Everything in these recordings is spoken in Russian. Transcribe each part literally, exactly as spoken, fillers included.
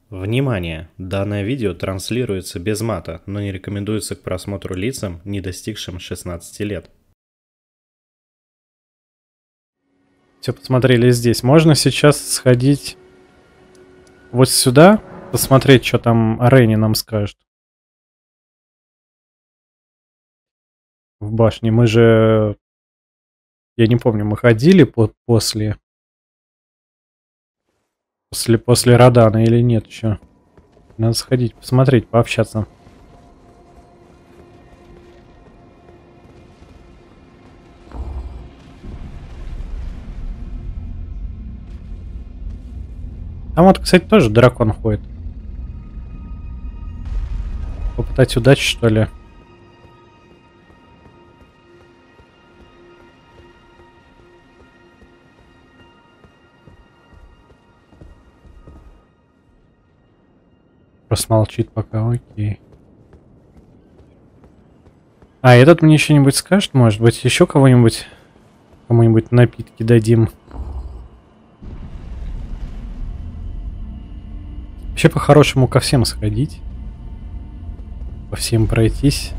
Внимание! Данное видео транслируется без мата, но не рекомендуется к просмотру лицам, не достигшим шестнадцати лет. Все, посмотрели здесь. Можно сейчас сходить вот сюда, посмотреть, что там Ренни нам скажет. В башне. Мы же... Я не помню, мы ходили по после... После, после Радана или нет еще? Надо сходить, посмотреть, пообщаться. Там вот, кстати, тоже дракон ходит. Попытать удачи, что ли? Просто молчит пока, окей. А, этот мне что-нибудь скажет, может быть, еще кого-нибудь, кому-нибудь напитки дадим. Вообще, по-хорошему, ко всем сходить. По всем пройтись.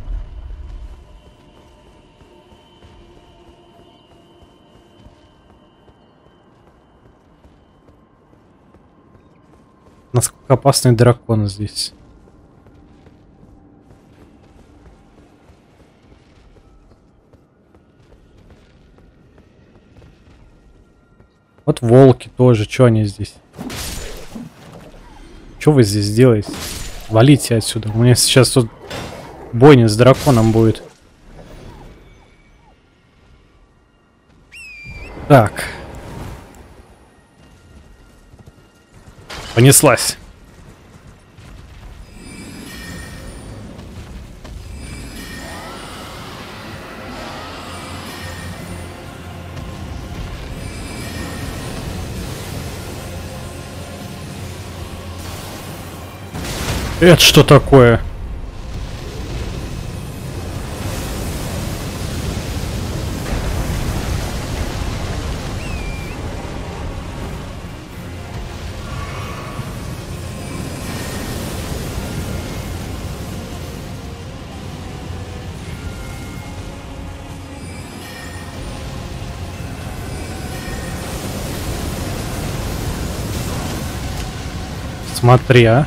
Насколько опасный дракон здесь. Вот волки тоже. Что они здесь? Что вы здесь делаете? Валите отсюда. У меня сейчас тут бойня с драконом будет. Так. Понеслась. Это что такое? Смотри, а.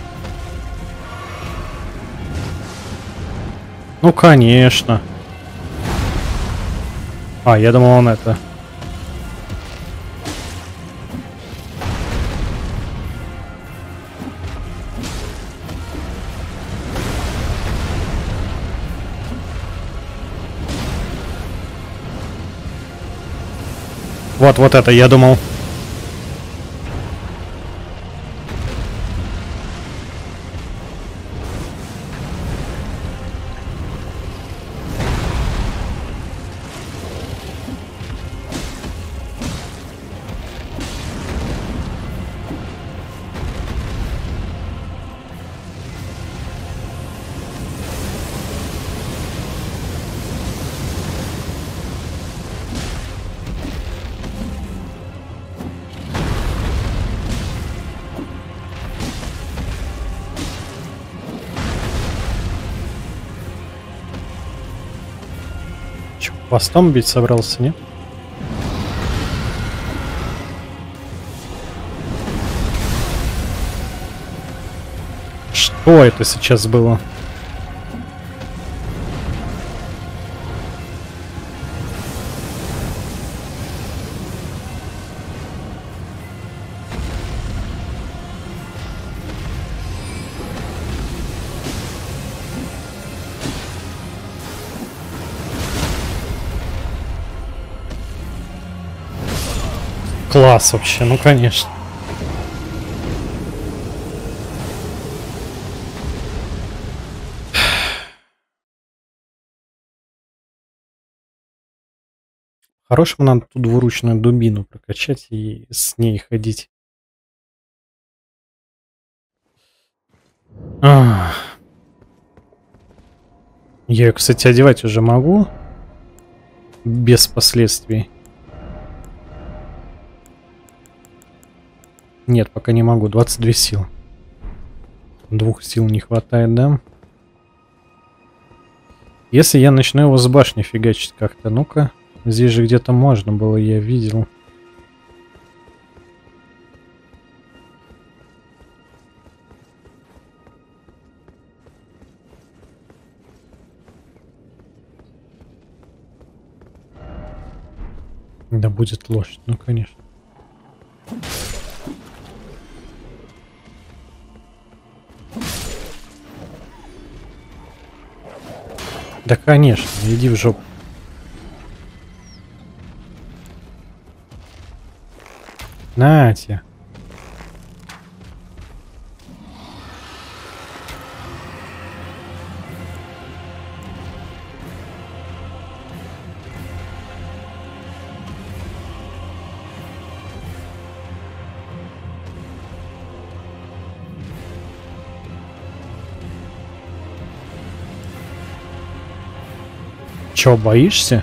Ну, конечно. А, я думал, он это... Вот, вот это, я думал. Хвостом бить собрался, нет? Что это сейчас было? Класс вообще, ну конечно. Хорошему надо ту двуручную дубину прокачать и с ней ходить. Ах. Я ее, кстати, одевать уже могу. Без последствий. Нет, пока не могу. двадцать две силы. Двух сил не хватает, да? Если я начну его с башни фигачить как-то, ну-ка. Здесь же где-то можно было, я видел. Да будет лошадь, ну конечно. Да конечно, иди в жопу. На тебе. Чё, боишься?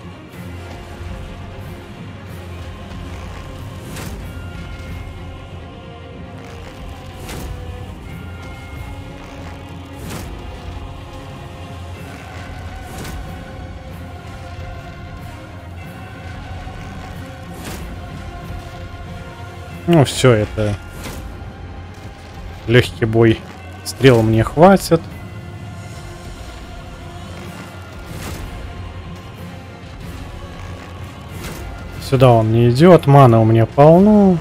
Ну все, это легкий бой. Стрел мне хватит. Сюда он не идет, мана у меня полно.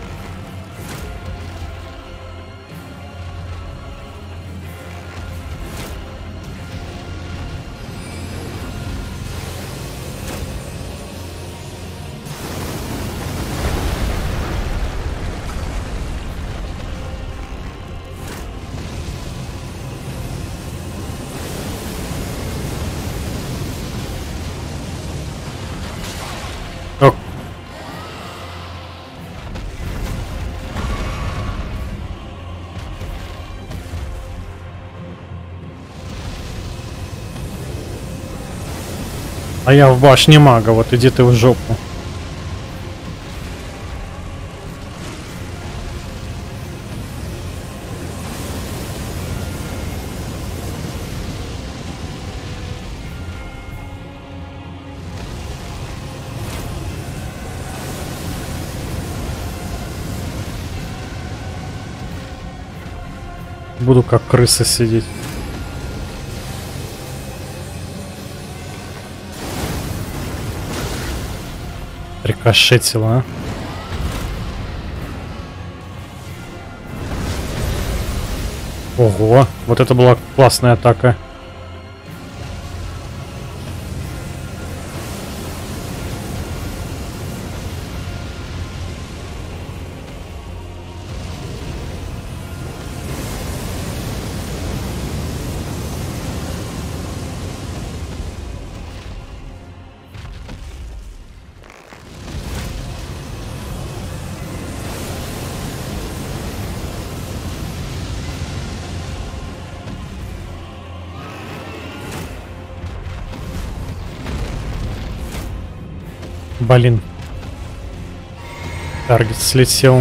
Ок. А я в башне мага, вот иди ты в жопу. Буду как крыса сидеть. Рикошетило, а? Ого, вот это была классная атака. Блин. Таргет слетел.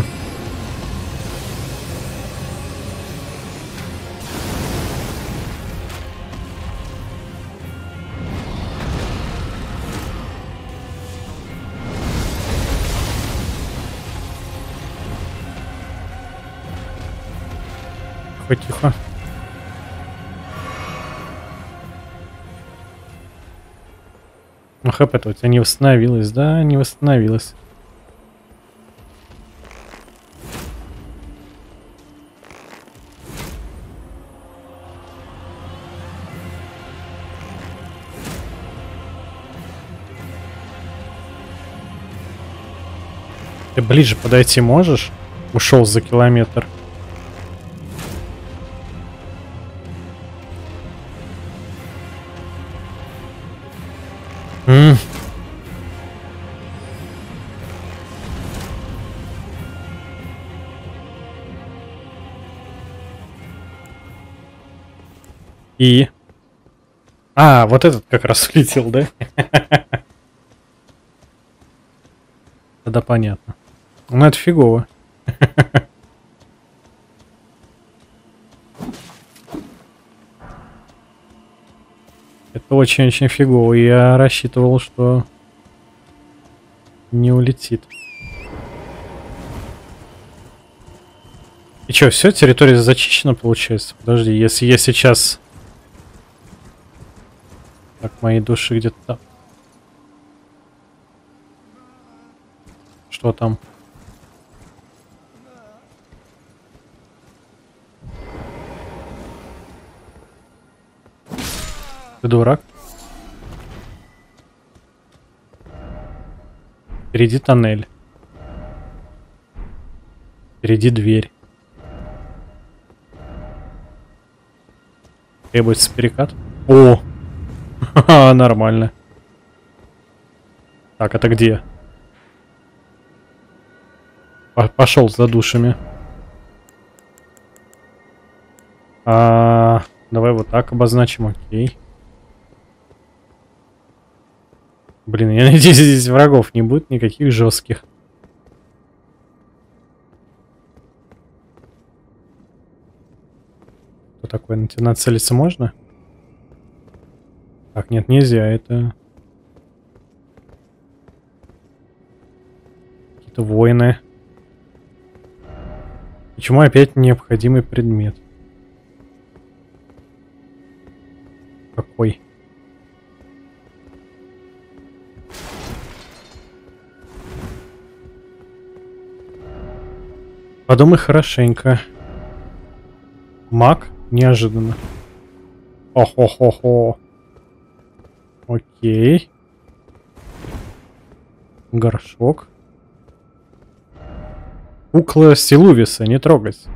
Тихо, тихо. Ну, хп-то у тебя не восстановилось, да? Не восстановилось. Ты ближе подойти можешь? Ушел за километр. М. И? А, вот этот как раз улетел, да? Тогда понятно. Ну это фигово. Это очень-очень фигово. Я рассчитывал, что не улетит. И что, все, территория зачищена, получается? Подожди, если я сейчас... Так, мои души где-то там. Что там? Ты дурак? Впереди тоннель. Впереди дверь. Требуется перекат. О! Нормально. Так, это где? Пошел за душами. А, давай вот так обозначим, окей. Блин, я надеюсь, здесь врагов не будет никаких жестких. Что такое? На тебя нацелиться можно? Так, нет, нельзя, это... Какие-то воины. Почему опять необходимый предмет? Какой? Подумай хорошенько. Маг? Неожиданно. Хо-хо-хо-хо. Окей. Горшок. Кукла Силувиса, не трогать.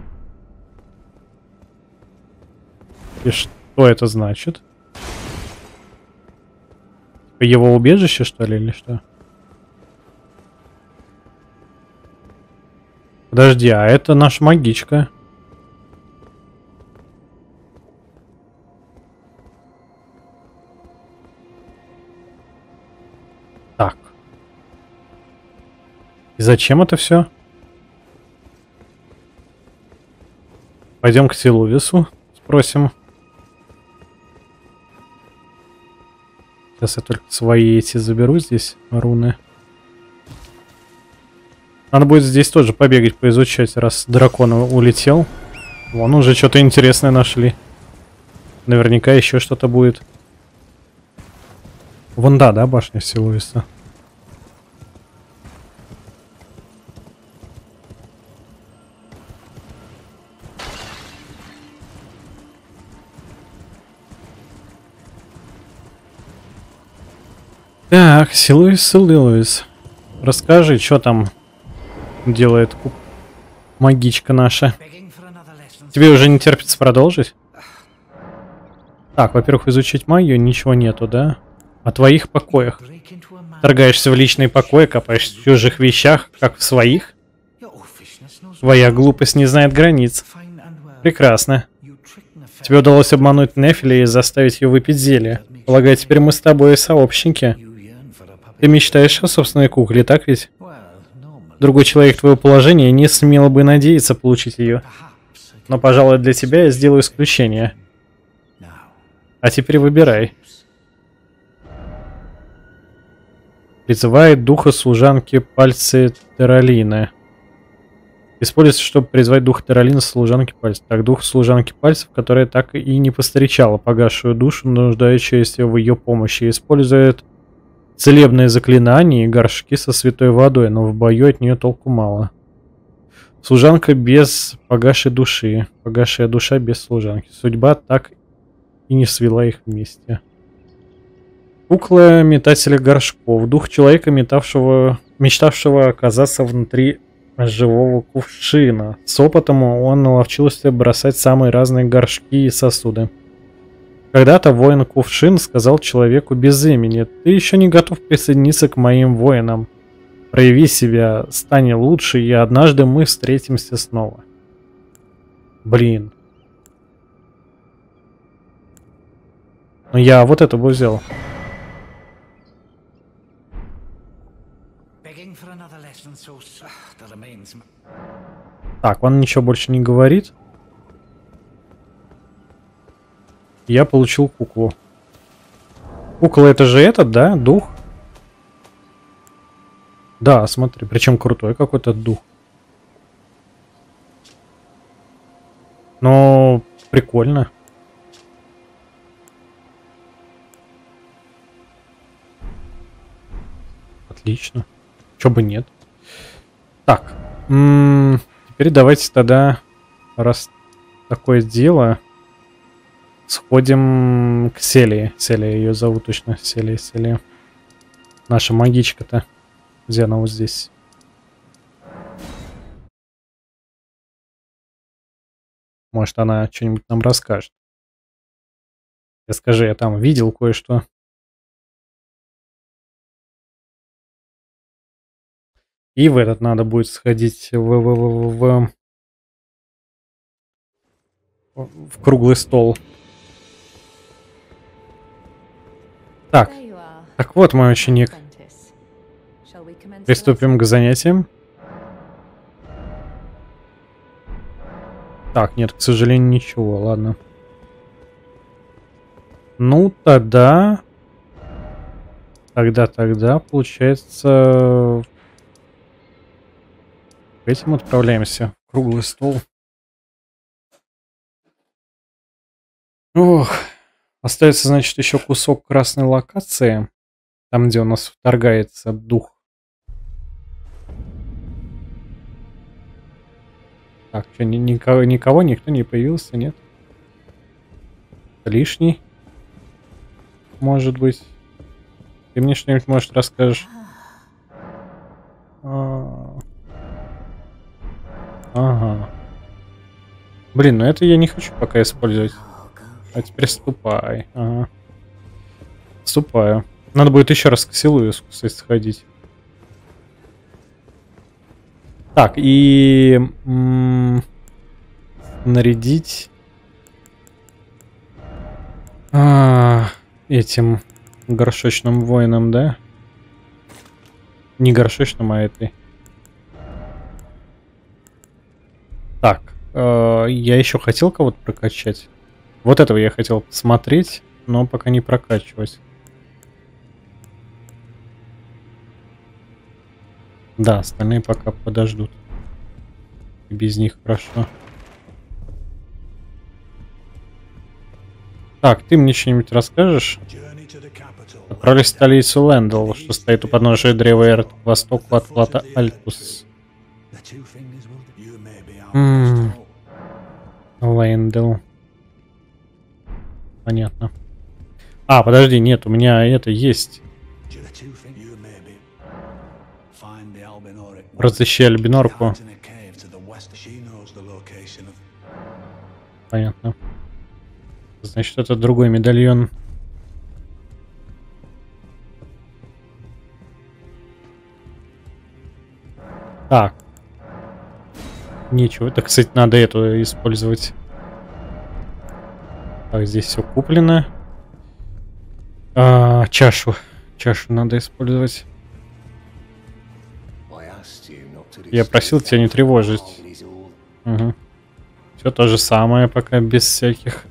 И что это значит? Его убежище, что ли, или что? Подожди, а это наша магичка. Так. И зачем это все? Пойдем к Силувису, спросим. Сейчас я только свои эти заберу здесь, руны. Надо будет здесь тоже побегать, поизучать, раз дракон улетел. Вон уже что-то интересное нашли. Наверняка еще что-то будет. Вон да, да, башня Силувиса. Так, Силувис, Силувис. Расскажи, что там делает магичка наша. Тебе уже не терпится продолжить? Так, во-первых, изучить магию ничего нету, да? О твоих покоях. Торгаешься в личные покои, копаешься в чужих вещах, как в своих? Твоя глупость не знает границ. Прекрасно. Тебе удалось обмануть Нефеля и заставить ее выпить зелье. Полагаю, теперь мы с тобой сообщники. Ты мечтаешь о собственной кукле, так ведь? Другой человек твоего положения не смело бы надеяться получить ее. Но, пожалуй, для тебя я сделаю исключение. А теперь выбирай. Призывает духа служанки пальцы Тералины. Используется, чтобы призвать духа Тералины служанки пальцев. Так, дух служанки пальцев, которая так и не постречала погасшую душу, нуждающуюся в ее помощи. Использует целебные заклинания и горшки со святой водой, но в бою от нее толку мало. Служанка без погашей души. Погашая душа без служанки. Судьба так и не свела их вместе. Кукла метателя горшков. Дух человека, метавшего, мечтавшего оказаться внутри живого кувшина. С опытом он наловчился бросать самые разные горшки и сосуды. Когда-то воин Кувшин сказал человеку без имени: «Ты еще не готов присоединиться к моим воинам. Прояви себя, стань лучше, и однажды мы встретимся снова». Блин. Ну я вот это бы взял. Так, он ничего больше не говорит. Я получил куклу. Кукла это же этот, да? Дух? Да, смотри, причем крутой какой-то дух. Но прикольно. Отлично. Чё бы нет. Так. М-м, теперь давайте тогда, раз такое дело, сходим к Селии. Селия ее зовут точно. Селия, Селия. Наша магичка-то. Где она вот здесь? Может, она что-нибудь нам расскажет. Расскажи, я там видел кое-что. И в этот надо будет сходить в, в, в, в, в, в круглый стол. Так. Так вот, мой ученик. Приступим к занятиям. Так, нет, к сожалению, ничего, ладно. Ну, тогда... Тогда, тогда, получается... К этим отправляемся. Круглый стол. Ох. Остается, значит, еще кусок красной локации. Там, где у нас вторгается дух. Так, что, ни, никого, никого, никто не появился, нет? Лишний. Может быть. Ты мне что-нибудь, может, расскажешь? А... Ага. Блин, ну это я не хочу пока использовать. А теперь ступай. Ага. Ступаю. Надо будет еще раз к Силуису, кстати, сходить. Так, и... М- нарядить... А, этим горшочным воином, да? Не горшочным, а этой. Так, э, я еще хотел кого-то прокачать. Вот этого я хотел посмотреть, но пока не прокачивать. Да, остальные пока подождут. И без них хорошо. Так, ты мне что-нибудь расскажешь? Отправились в столицу Лэндл, что стоит у подножия древа Эрт, к востоку от плата Альтус. Ммм. Лэндл. Понятно. А, подожди, нет, у меня это есть. Разыщи Альбинорку. Понятно. Значит, это другой медальон. Так. Ничего. Это, кстати, надо эту использовать. Так, здесь все куплено. А, чашу. Чашу надо использовать. Я просил тебя не тревожить. Угу. Все то же самое, пока без всяких.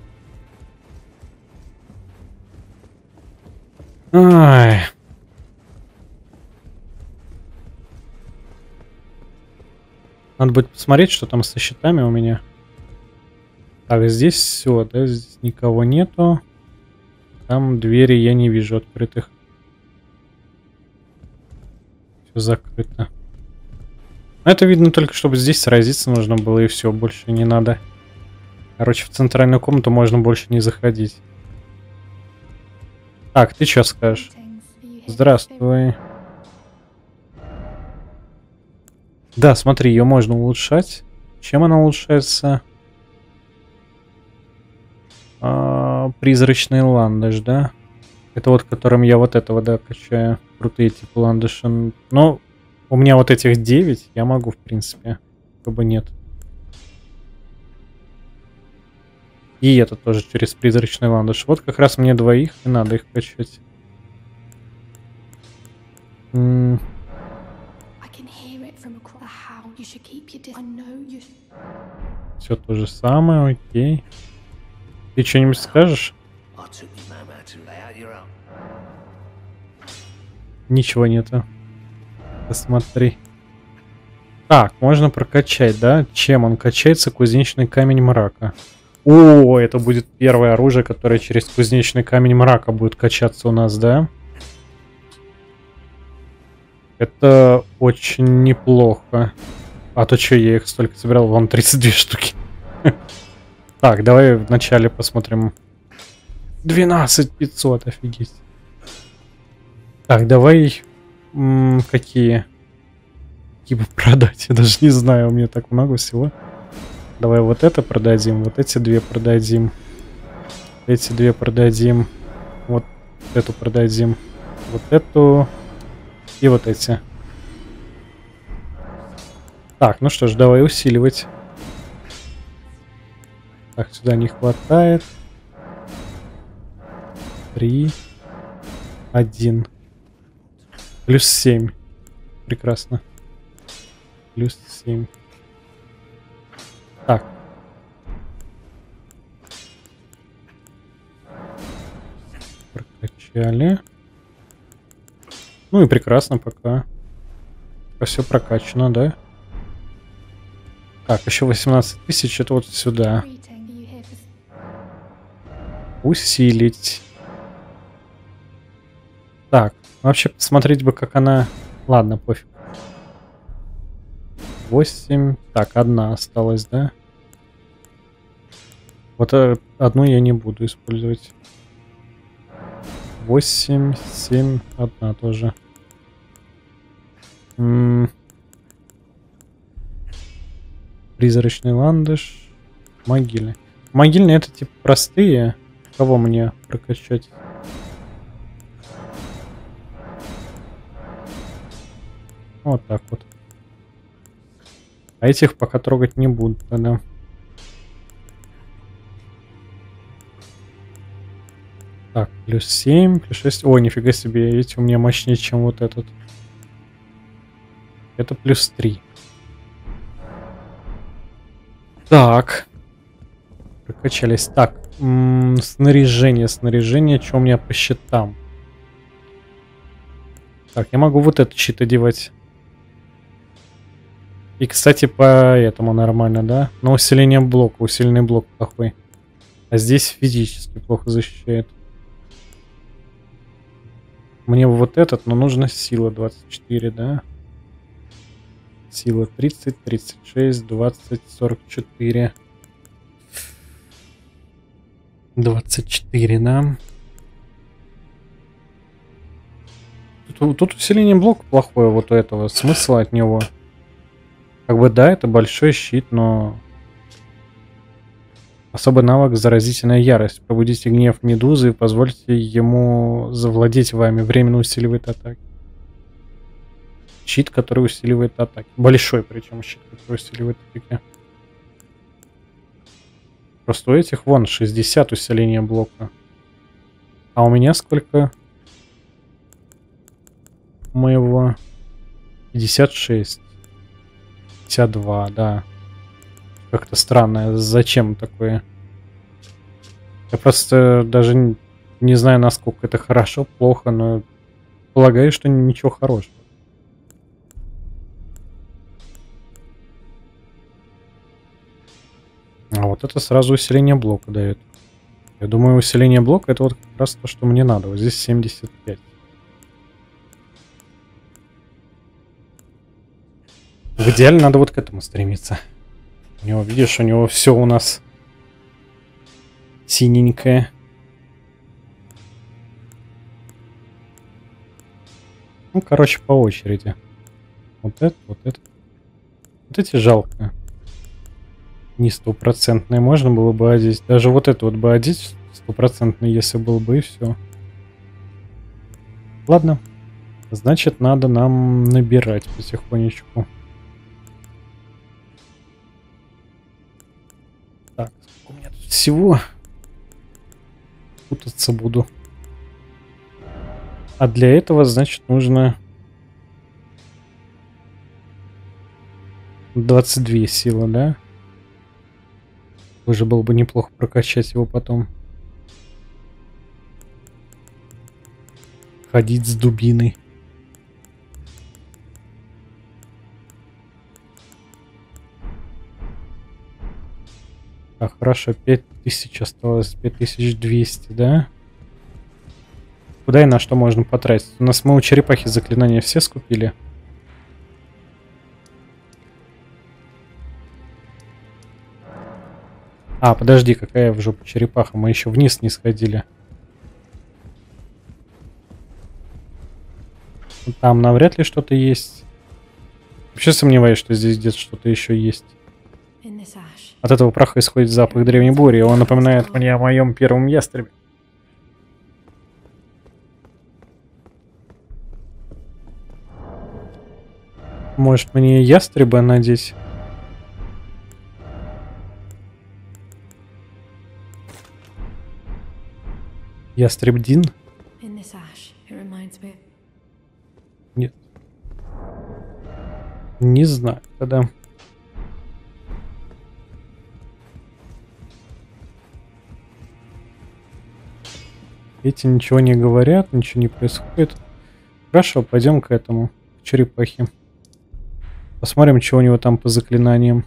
Ай. Надо будет посмотреть, что там со щитами у меня. Так, здесь все, да, здесь никого нету. Там двери я не вижу открытых. Все закрыто. Это видно только, чтобы здесь сразиться нужно было, и все, больше не надо. Короче, в центральную комнату можно больше не заходить. Так, ты что скажешь? Здравствуй. Да, смотри, ее можно улучшать. Чем она улучшается? А, призрачный ландыш, да? Это вот, которым я вот этого, да, качаю. Крутые типа ландыша. Но у меня вот этих девять, я могу, в принципе. Как бы нет. И это тоже через призрачный ландыш. Вот как раз мне двоих, и надо их качать. М- Все то же самое, окей. Ты что-нибудь скажешь? Ничего нету. Посмотри. Так, можно прокачать, да? Чем он качается? Кузнечный камень мрака. О, это будет первое оружие, которое через кузнечный камень мрака будет качаться у нас, да? Это очень неплохо. А то что, я их столько собирал? Вон тридцать две штуки. Так, давай вначале посмотрим. двенадцать пятьсот, офигеть. Так, давай... М, какие? Какие бы продать? Я даже не знаю, у меня так много всего. Давай вот это продадим, вот эти две продадим. Эти две продадим. Вот эту продадим. Вот эту. И вот эти. Так, ну что ж, давай усиливать. Так, сюда не хватает. Три. Один. Плюс семь. Прекрасно. Плюс семь. Так. Прокачали. Ну и прекрасно пока. Пока все прокачано, да? Так, еще восемнадцать тысяч. Это вот сюда. Усилить. Так, вообще посмотреть бы, как она... Ладно, пофиг. восемь. Так, одна осталась, да? Вот э, одну я не буду использовать. восемь, семь, одна тоже. М -м Призрачный ландыш. Могильный. Могильные это типа простые. Кого мне прокачать? Вот так вот. А этих пока трогать не буду, да. Так, плюс семь, плюс шесть. Ой, нифига себе, эти у меня мощнее, чем вот этот. Это плюс три. Так. Прокачались. Так, м -м, снаряжение, снаряжение, что у меня по щитам? Так, я могу вот этот щит одевать. И, кстати, по этому нормально, да? Но усиление блока, усиленный блок плохой. А здесь физически плохо защищает. Мне вот этот, но нужно сила двадцать четыре, да? Сила тридцать, тридцать шесть, двадцать, сорок четыре. двадцать четыре, да? Тут, тут усиление блока плохое вот у этого. Смысл от него. Как бы да, это большой щит, но... Особый навык «Заразительная ярость». Пробудите гнев медузы и позвольте ему завладеть вами. Временно усиливает атаки. Щит, который усиливает атаки. Большой причем щит, который усиливает атаки. Просто у этих вон шестьдесят усиления блока. А у меня сколько? Моего пятьдесят шесть. пятьдесят два, да. Как-то странно. Зачем такое? Я просто даже не знаю, насколько это хорошо, плохо, но полагаю, что ничего хорошего. А вот это сразу усиление блока дает. Я думаю, усиление блока это вот как раз то, что мне надо. Вот здесь семьдесят пять. В идеале надо вот к этому стремиться. У него, видишь, у него все у нас синенькое. Ну, короче, по очереди. Вот это, вот это. Вот эти жалко. Не стопроцентные. Можно было бы одеть. Даже вот это вот бы одеть стопроцентный, если был бы, и все. Ладно. Значит, надо нам набирать потихонечку. Так, сколько у меня тут всего? Путаться буду. А для этого, значит, нужно двадцать две силы, да? Уже было бы неплохо прокачать его потом. Ходить с дубиной. Так, хорошо, пять тысяч осталось, пять тысяч двести, да? Куда и на что можно потратить? У нас мы у черепахи заклинания все скупили. А, подожди, какая в жопу черепаха? Мы еще вниз не сходили. Там навряд ли что-то есть. Вообще сомневаюсь, что здесь где-то что-то еще есть. От этого праха исходит запах древней бури. Он напоминает мне о моем первом ястребе. Может, мне ястреба надеть? Ястреб-дин? Нет. Не знаю, тогда. Эти ничего не говорят, ничего не происходит. Хорошо, пойдем к этому, к черепахе. Посмотрим, что у него там по заклинаниям.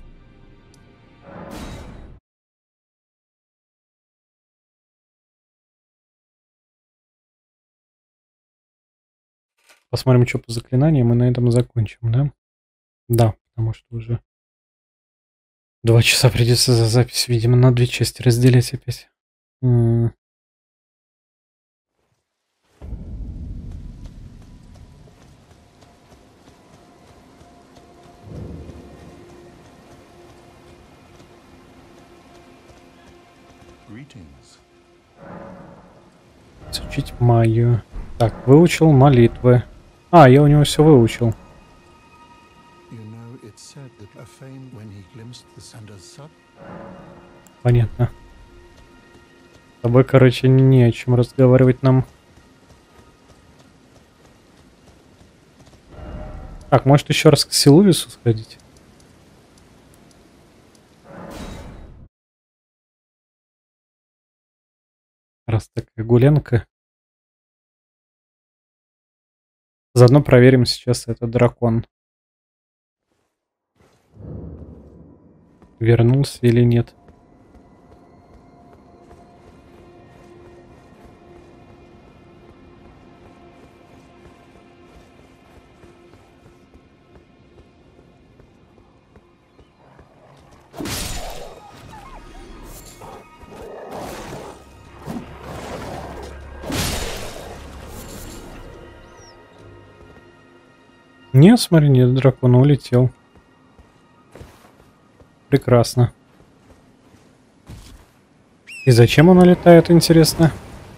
Посмотрим, что по заклинаниям, и на этом закончим, да? Да, потому что уже два часа придется за запись, видимо, на две части разделять опять. М -м. Изучить магию. Так, выучил молитвы. А, я у него все выучил. Понятно. С тобой, короче, не о чем разговаривать нам. Так, может еще раз к Силувису сходить? Раз такая гулянка. Заодно проверим сейчас этот дракон. Вернулся или нет. Нет, смотри, нет, дракон улетел. Прекрасно. И зачем он улетает, интересно?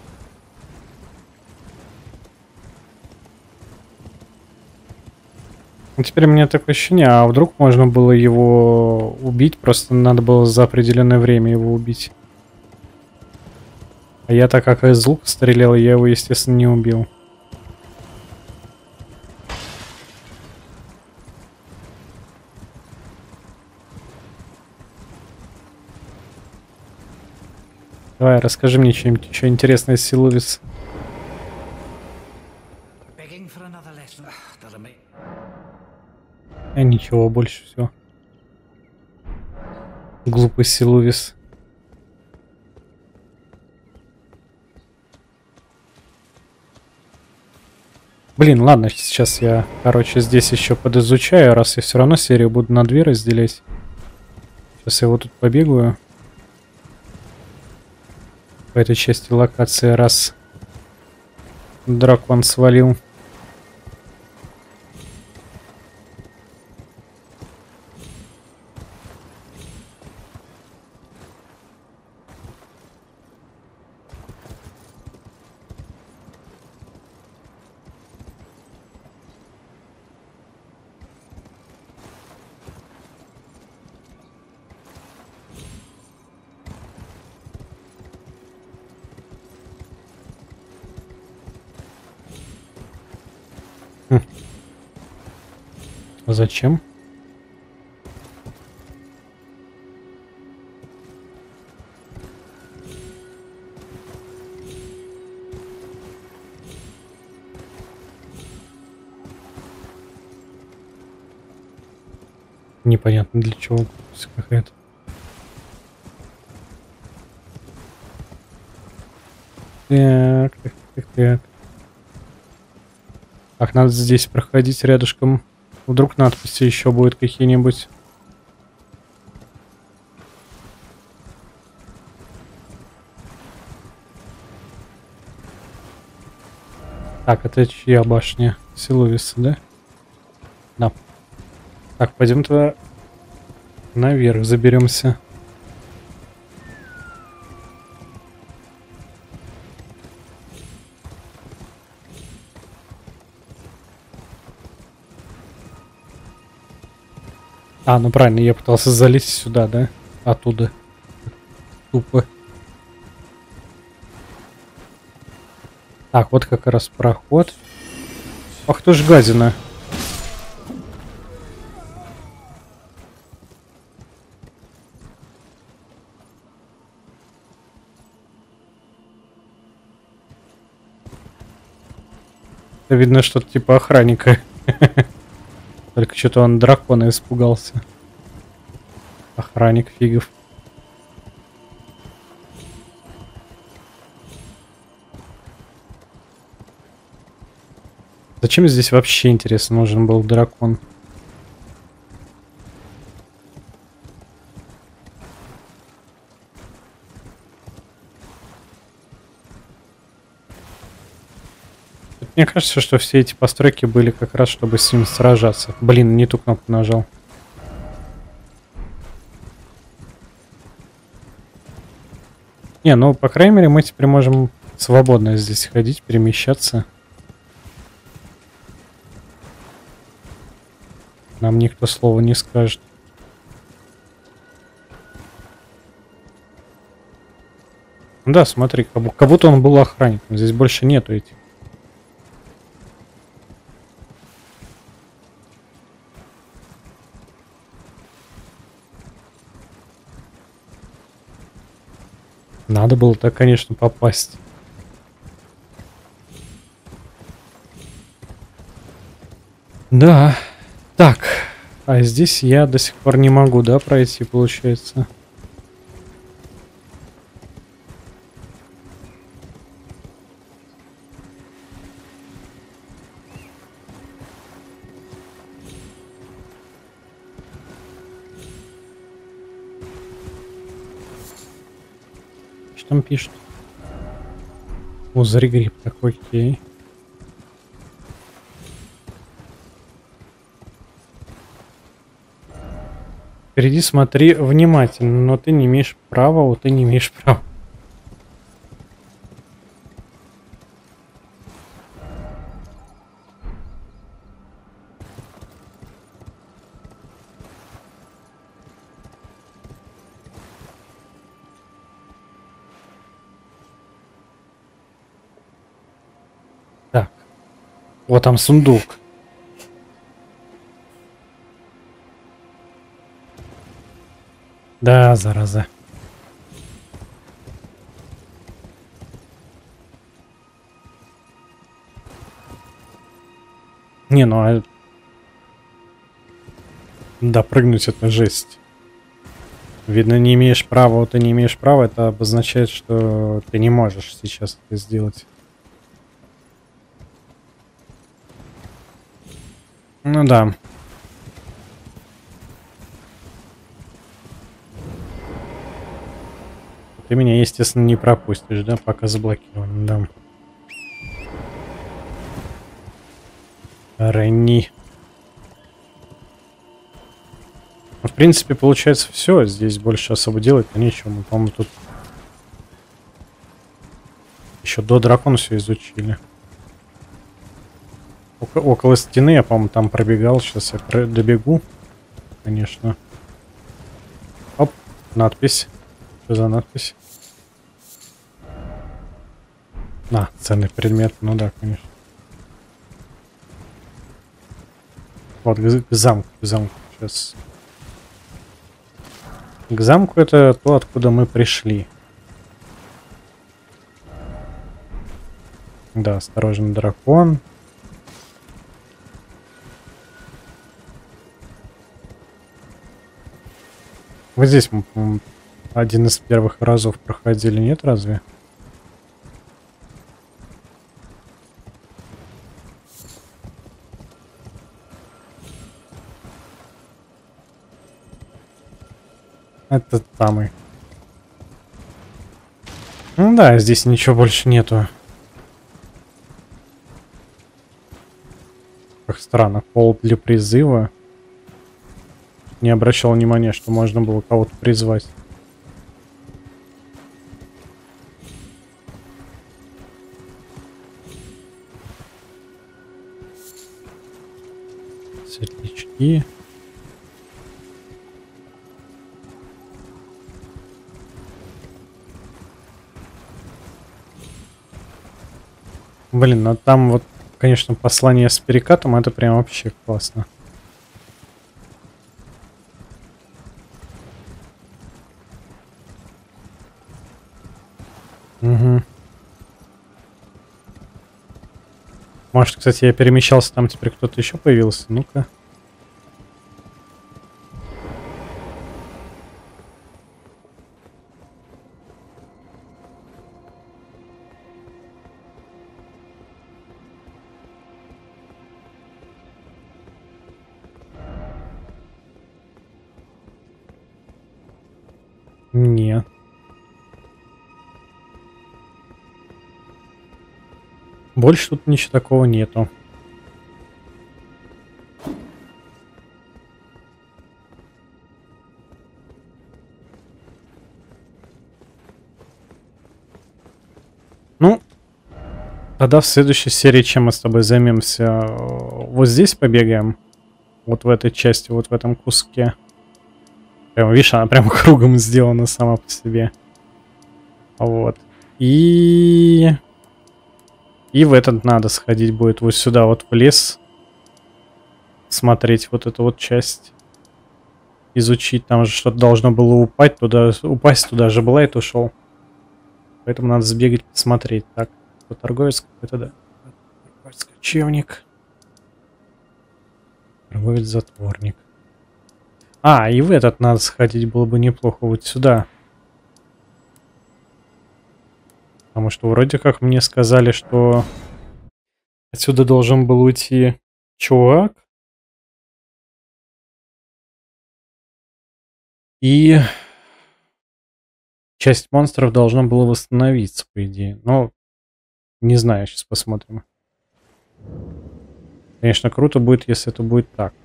Ну, теперь у меня такое ощущение, а вдруг можно было его убить, просто надо было за определенное время его убить. А я так как из лука стрелял, я его, естественно, не убил. Давай, расскажи мне что-нибудь еще интересное, Силувис. А ничего, больше всего. Глупый Силувис. Блин, ладно, сейчас я, короче, здесь еще подизучаю, раз я все равно серию буду на две разделять. Сейчас я вот тут побегаю. По этой части локации, раз дракон свалил. Зачем? Непонятно для чего какая-то. Так, так, так, так. Так, надо здесь проходить рядышком. Вдруг надписи еще будут какие-нибудь. Так, это чья башня? Силовиса, да? Да. Так, пойдем туда наверх заберемся. А, ну правильно, я пытался залезть сюда, да? Оттуда. Тупо. Так, вот как раз проход. Ах ты ж гадина. Это видно, что-то типа охранника. Только что-то он дракона испугался. Охранник фигов. Зачем здесь вообще, интересно, нужен был дракон? Мне кажется, что все эти постройки были как раз, чтобы с ним сражаться. Блин, не ту кнопку нажал. Не, ну, по крайней мере, мы теперь можем свободно здесь ходить, перемещаться. Нам никто слова не скажет. Да, смотри, как будто он был охранником. Здесь больше нету этих. Надо было-то, конечно, попасть. Да. Так. А здесь я до сих пор не могу, да, пройти, получается? Что там пишет? О, зарегрип такой, окей. Впереди смотри внимательно, но ты не имеешь права, вот ты не имеешь права. Так. Вот там сундук. Да, зараза. Не, ну а... Да, прыгнуть это жесть. Видно, не имеешь права, вот ты не имеешь права, это обозначает, что ты не можешь сейчас это сделать. Ну да. Ты меня, естественно, не пропустишь, да, пока заблокирован, да. Ренни. В принципе, получается все. Здесь больше особо делать-то нечего. Мы, по-моему, тут еще до дракона все изучили. Око- около стены я, по-моему, там пробегал. Сейчас я про- добегу. Конечно. Оп, надпись. Что за надпись? А, ценный предмет. Ну да, конечно. Вот, к, к замку, к замку. Сейчас. К замку это то, откуда мы пришли. Да, осторожно, дракон. Вот здесь мы, по-моему, один из первых разов проходили, нет, разве? Это самый. Ну да, здесь ничего больше нету. Как странно, пол для призыва. Не обращал внимания, что можно было кого-то призвать. Светлячки. Блин, ну там вот, конечно, послание с перекатом, это прям вообще классно. Угу. Может, кстати, я перемещался, там теперь кто-то еще появился. Ну-ка. Нет. Больше тут ничего такого нету. Ну, тогда в следующей серии чем мы с тобой займемся? Вот здесь побегаем. Вот в этой части, вот в этом куске. Прям, видишь, она прям кругом сделана сама по себе. Вот. И... И в этот надо сходить будет вот сюда, вот в лес. Смотреть вот эту вот часть. Изучить. Там же что-то должно было упасть туда. Упасть туда же была, это ушел. Поэтому надо сбегать, посмотреть. Так, это торговец какой-то, да. Торговец, кочевник. Торговец-затворник. А, и в этот надо сходить, было бы неплохо. Вот сюда. Потому что вроде как мне сказали, что отсюда должен был уйти чувак. И часть монстров должна была восстановиться, по идее. Но не знаю, сейчас посмотрим. Конечно, круто будет, если это будет так.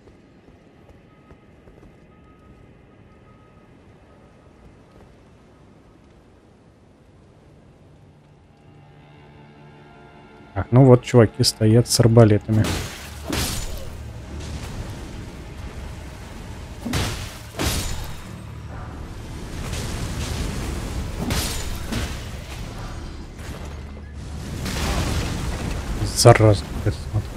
Так, ну вот чуваки стоят с арбалетами. Зараза, какая-то, смотри.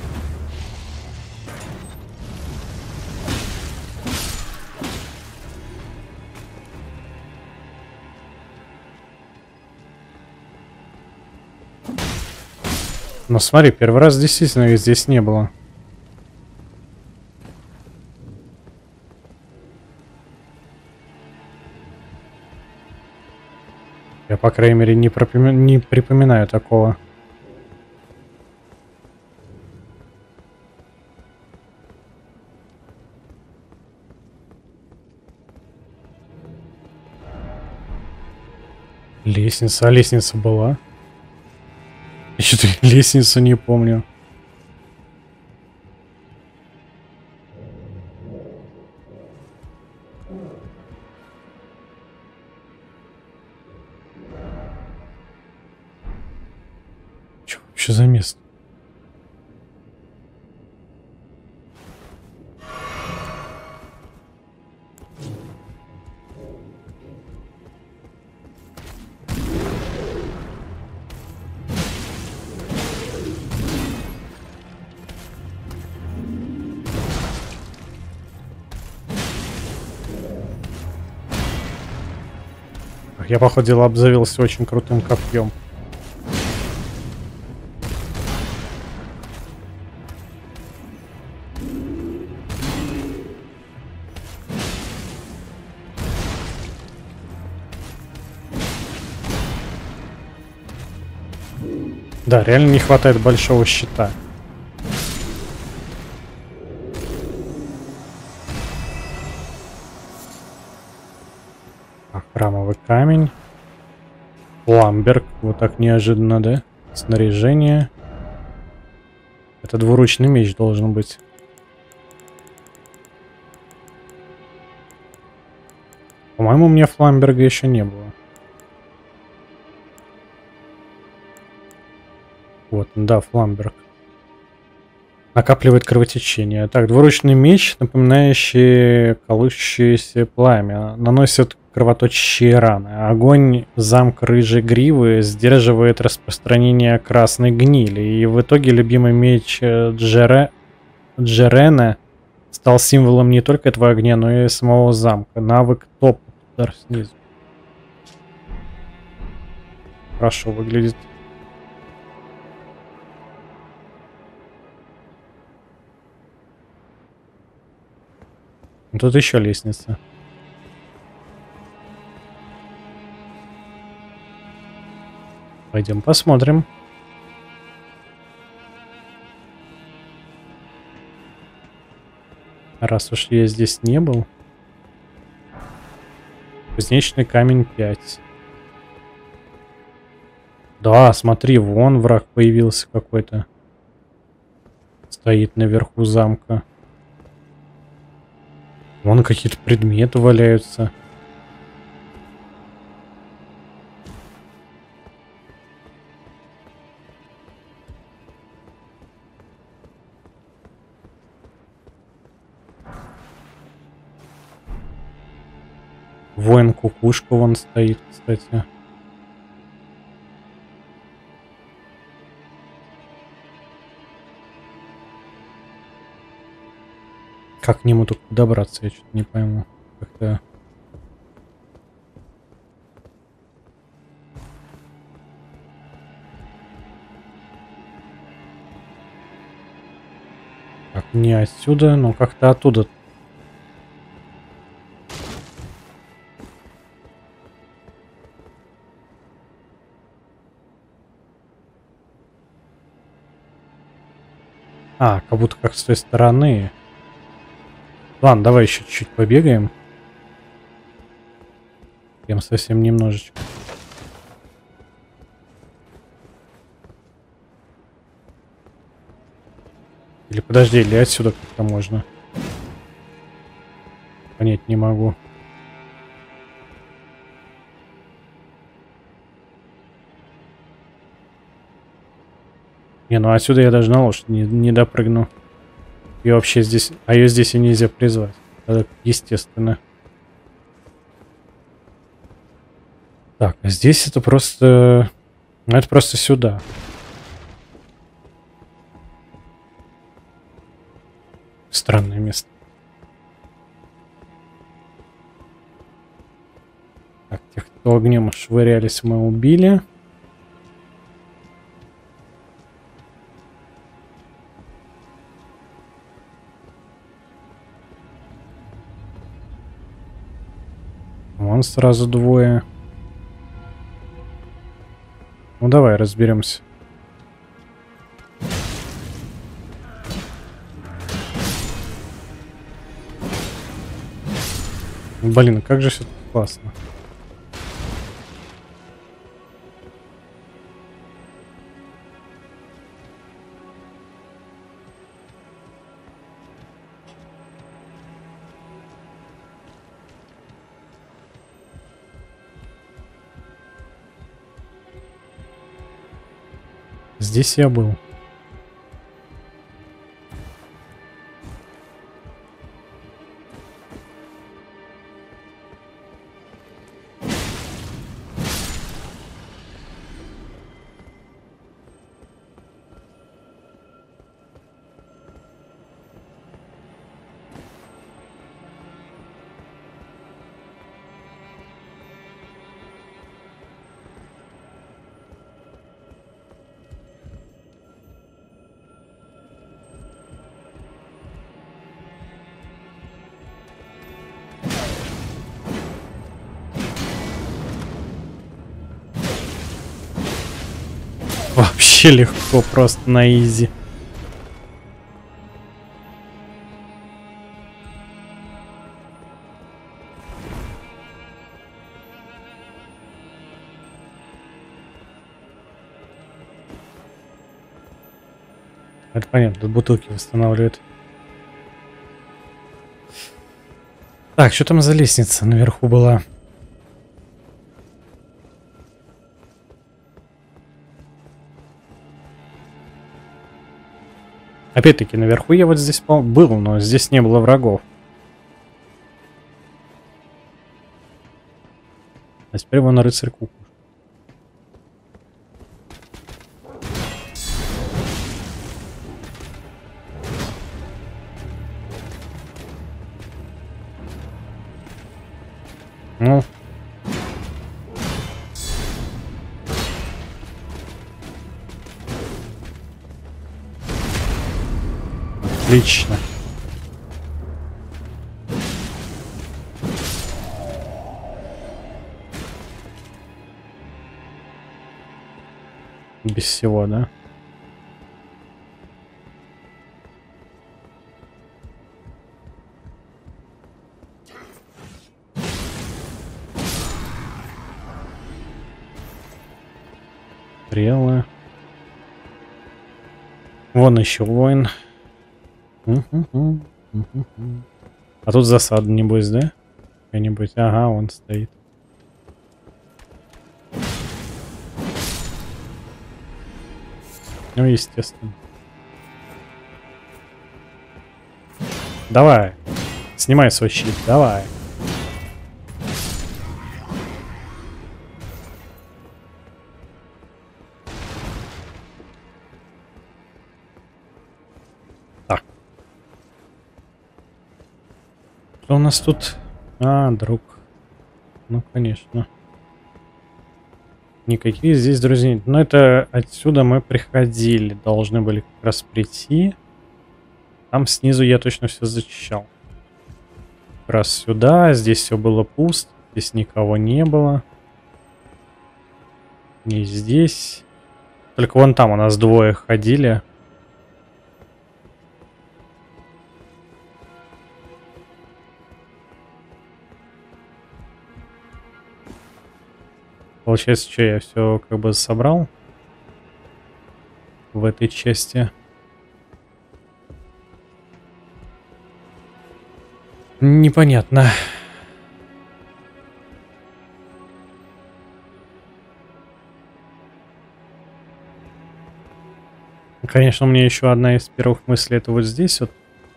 Но смотри, первый раз действительно их здесь не было. Я, по крайней мере, не, пропоми... не припоминаю такого. Лестница, а лестница была? Я что-то лестницу не помню. Что вообще за место? Я, походу, обзавелся очень крутым копьем. Да, реально не хватает большого щита. камень. Ламберг. Вот так неожиданно, да? Снаряжение. Это двуручный меч должен быть. По-моему, у меня фламберга еще не было. Вот, да, фламберг. Накапливает кровотечение. Так, двуручный меч, напоминающий колышущееся пламя. Наносит кровоточащие раны. Огонь замка рыжей гривы сдерживает распространение красной гнили. И в итоге любимый меч Джере... Джерена стал символом не только этого огня, но и самого замка. Навык топ. Удар снизу. Хорошо выглядит. Тут еще лестница. Пойдем посмотрим. Раз уж я здесь не был. Кузнечный камень пять. Да, смотри, вон враг появился какой-то. Стоит наверху замка. Вон какие-то предметы валяются. Воин-кукушка вон стоит, кстати. Как к нему тут добраться, я что-то не пойму. Как-то... Так, не отсюда, но как-то оттуда. А, как будто как с той стороны. Ладно, давай еще чуть-чуть побегаем. Прям совсем немножечко. Или подожди, или отсюда как-то можно. Понять не могу. Не, ну отсюда я даже на лошадь не, не допрыгну. И вообще здесь... А ее здесь и нельзя призвать. Это естественно. Так, а здесь это просто... Ну, это просто сюда. Странное место. Так, тех, кто огнем швырялись, мы убили. Вон сразу двое. Ну давай разберемся. Блин, как же все классно. Здесь я был. Вообще легко, просто на изи. Это понятно, тут бутылки восстанавливают. Так, что там за лестница наверху была? Опять-таки, наверху я вот здесь был, но здесь не было врагов. А теперь вон рыцарь куку. Ну. Отлично. Без всего, да? Стрелы. Вон еще воин. А тут засада, небось, да? Какая-нибудь. Ага, он стоит. Ну, естественно. Давай. Снимай свой щит, давай. Так. Что у нас тут? А, друг. Ну, конечно. Никаких здесь друзей нет. Но это отсюда мы приходили. Должны были как раз прийти. Там снизу я точно все зачищал. Как раз сюда. Здесь все было пусто. Здесь никого не было. Не здесь. Только вон там у нас двое ходили. Получается, что я все как бы собрал в этой части. Непонятно. Конечно, у меня еще одна из первых мыслей — это вот здесь вот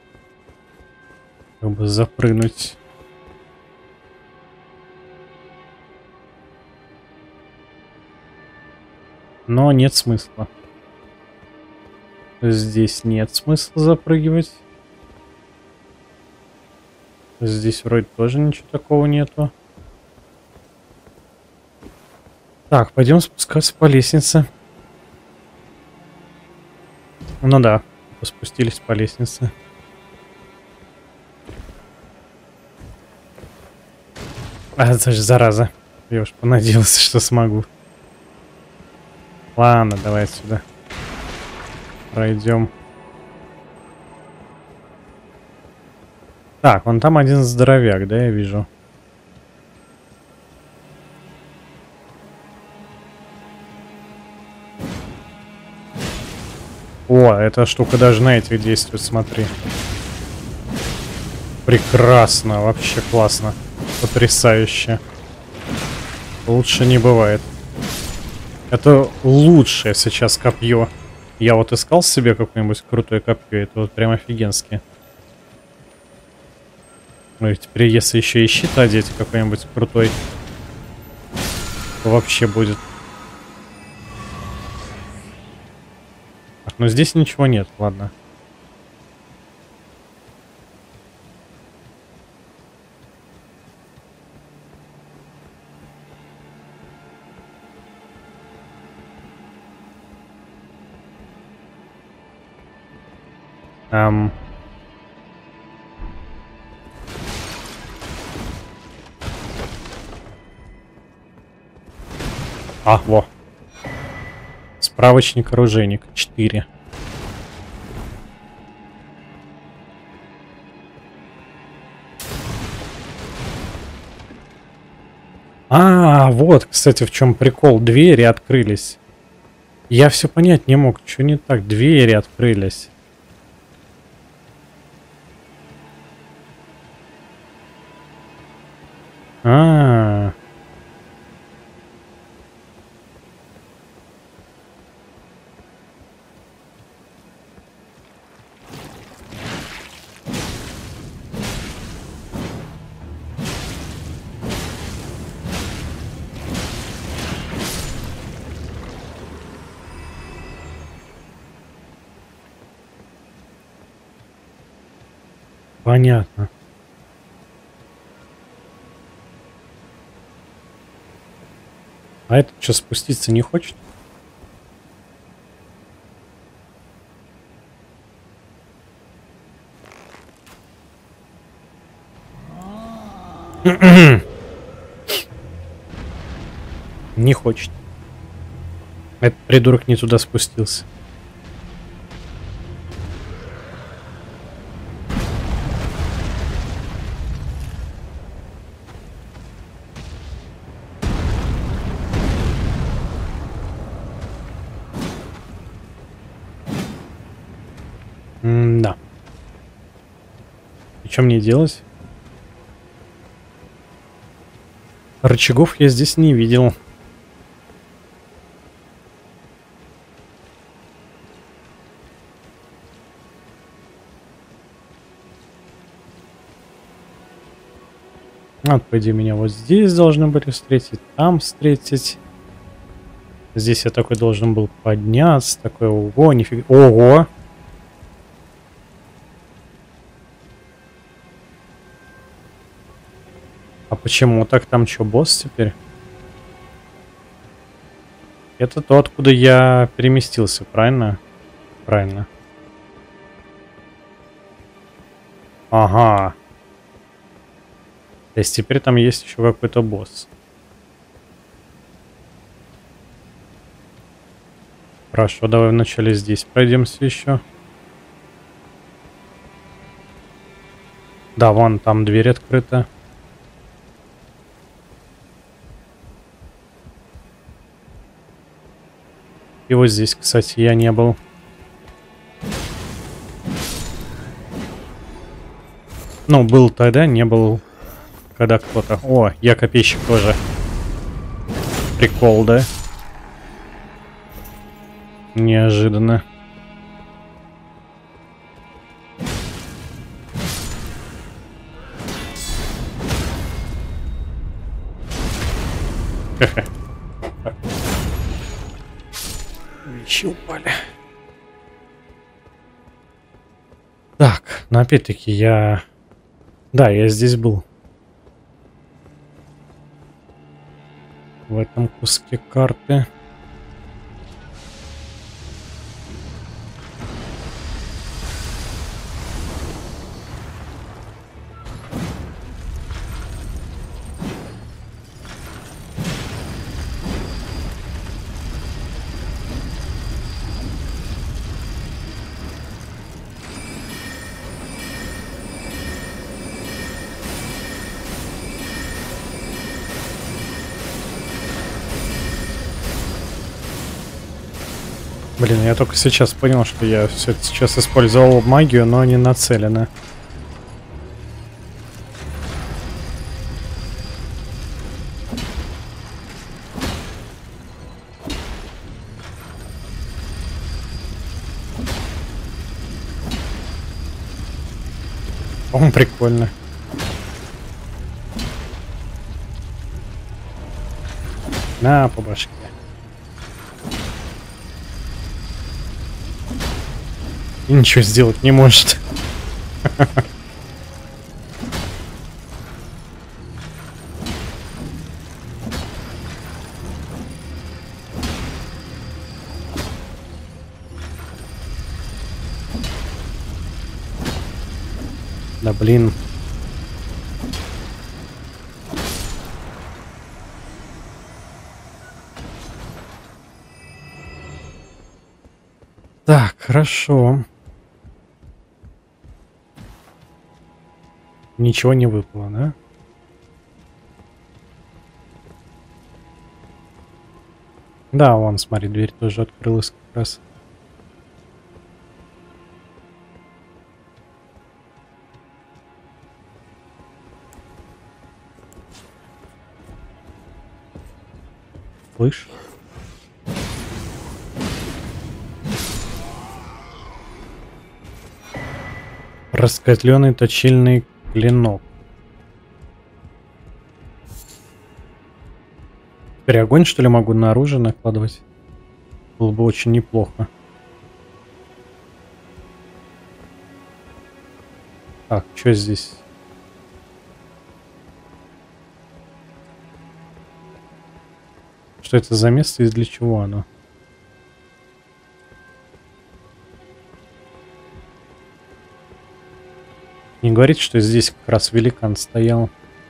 как бы запрыгнуть. Но нет смысла. Здесь нет смысла запрыгивать. Здесь вроде тоже ничего такого нету. Так, пойдем спускаться по лестнице. Ну да, спустились по лестнице. А, это же зараза. Я уж понадеялся, что смогу. Ладно, давай отсюда пройдем. Так, вон там один здоровяк, да, я вижу. О, эта штука даже на этих действует, смотри. Прекрасно, вообще классно. Потрясающе. Лучше не бывает. Это лучшее сейчас копье. Я вот искал себе какое-нибудь крутое копье. Это вот прям офигенски. Ну и теперь, если еще и щит одеть какой-нибудь крутой, то вообще будет. Так, ну здесь ничего нет, ладно. Эм... А, во. Справочник оружейник. четыре. А, вот, кстати, в чем прикол. Двери открылись. Я все понять не мог, что не так. Двери открылись. А, -а, -а. Понятно. А этот что, спуститься не хочет? Не хочет. Этот придурок не туда спустился. М-да. И что мне делать? Рычагов я здесь не видел. А, по идее, меня вот здесь должны были встретить, там встретить. Здесь я такой должен был подняться. Такой, ого, нифига. Ого! А почему так? Там что, босс теперь? Это то, откуда я переместился, правильно? Правильно. Ага. То есть теперь там есть еще какой-то босс. Хорошо, давай вначале здесь пройдемся еще. Да, вон там дверь открыта. И вот здесь, кстати, я не был. Ну, был тогда, не был, когда кто-то... О, я копейщик тоже. Прикол, да? Неожиданно. Вещи упали. Так, но опять-таки я... Да, я здесь был. В этом куске карты. Блин, я только сейчас понял, что я все сейчас использовал магию, но не нацеленно. По-моему, прикольно. На, по башке. И ничего сделать не может. Да блин. Так, хорошо. Ничего не выпало, да? Да, вон, смотри, дверь тоже открылась как раз. Слышь? Раскаленный точильный клинок. Теперь огонь, что ли, могу на оружие накладывать? Было бы очень неплохо. Так, что здесь? Что это за место и для чего оно? Не говорите, что здесь как раз великан стоял.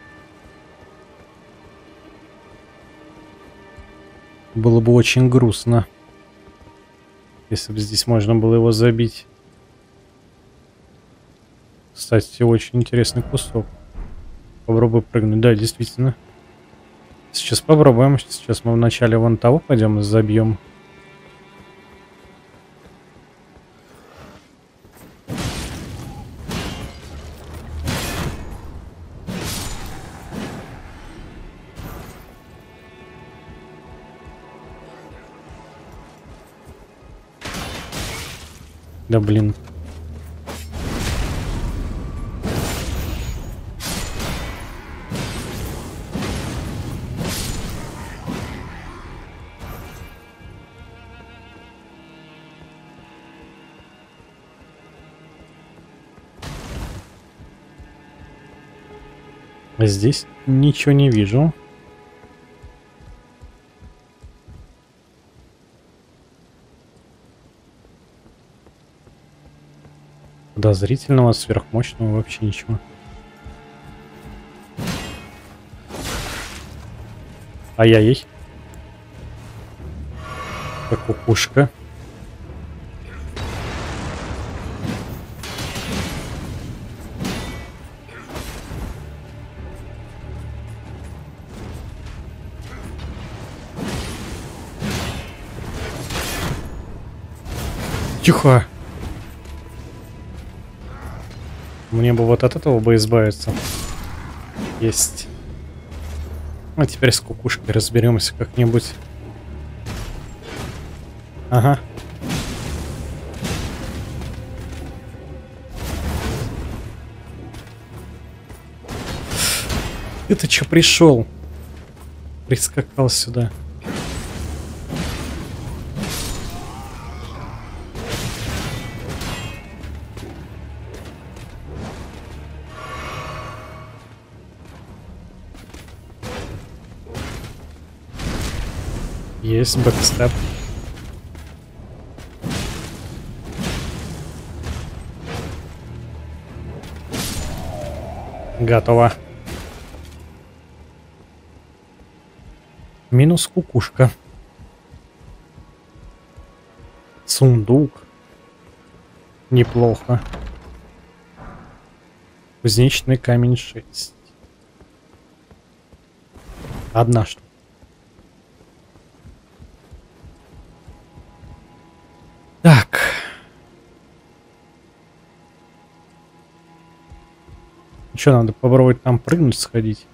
Было бы очень грустно, если бы здесь можно было его забить. Кстати, очень интересный кусок. Попробую прыгнуть. Да, действительно. Сейчас попробуем. Сейчас мы вначале вон того пойдем и забьем. Да блин. А здесь ничего не вижу. Подозрительного, сверхмощного вообще ничего. Ай-яй-яй. Как кукушка. Тихо. Мне бы вот от этого бы избавиться. Есть. А теперь с кукушкой разберемся как-нибудь. Ага. Ты-то чё пришел? Прискакал сюда. Есть бэкстеп. Готово. Минус кукушка. Сундук. Неплохо. Кузнечный камень шесть. Одна штука. Так. Что, надо попробовать там прыгнуть, сходить?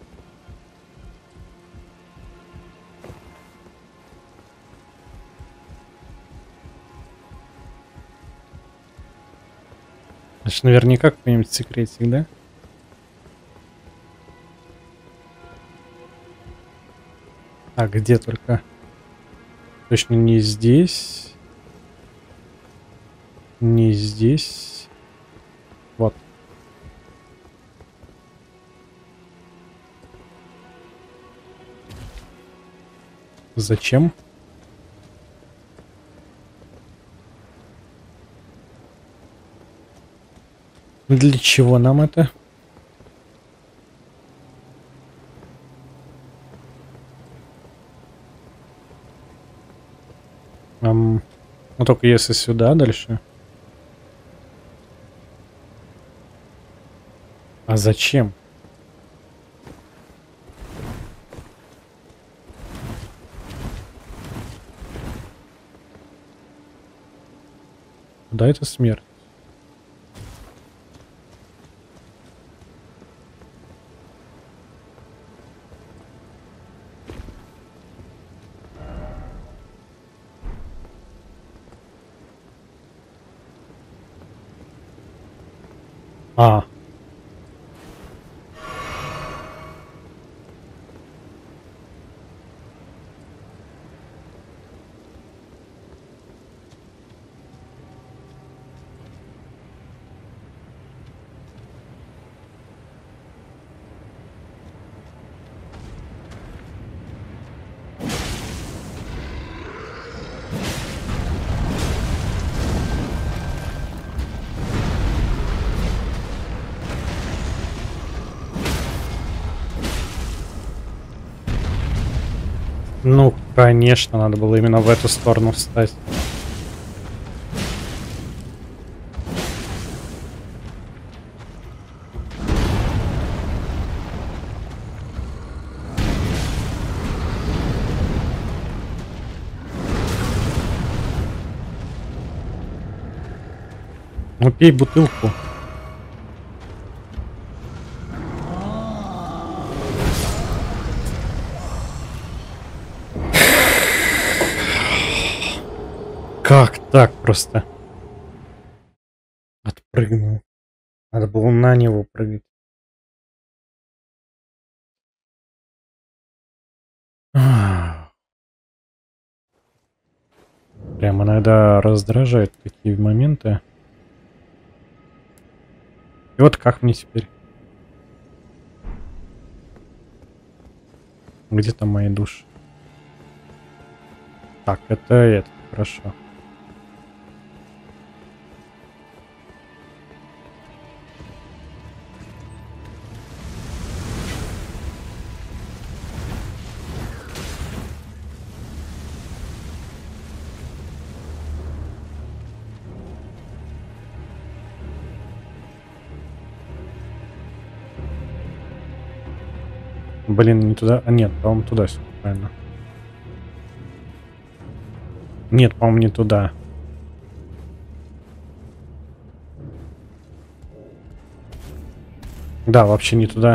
Значит, наверняка какой-нибудь секретик, да? А где только? Точно не здесь. Не здесь. Вот. Зачем? Для чего нам это? Um, ну только если сюда дальше. А зачем? Куда это смерть? А. Ну, конечно, надо было именно в эту сторону встать. Ну, пей бутылку. Как так просто? Отпрыгнул. Надо было на него прыгать. Прям иногда раздражает такие моменты. И вот как мне теперь? Где там мои души? Так, это это, хорошо. Блин, не туда. А нет, по-моему, туда все правильно. Нет, по-моему, не туда. Да, вообще не туда.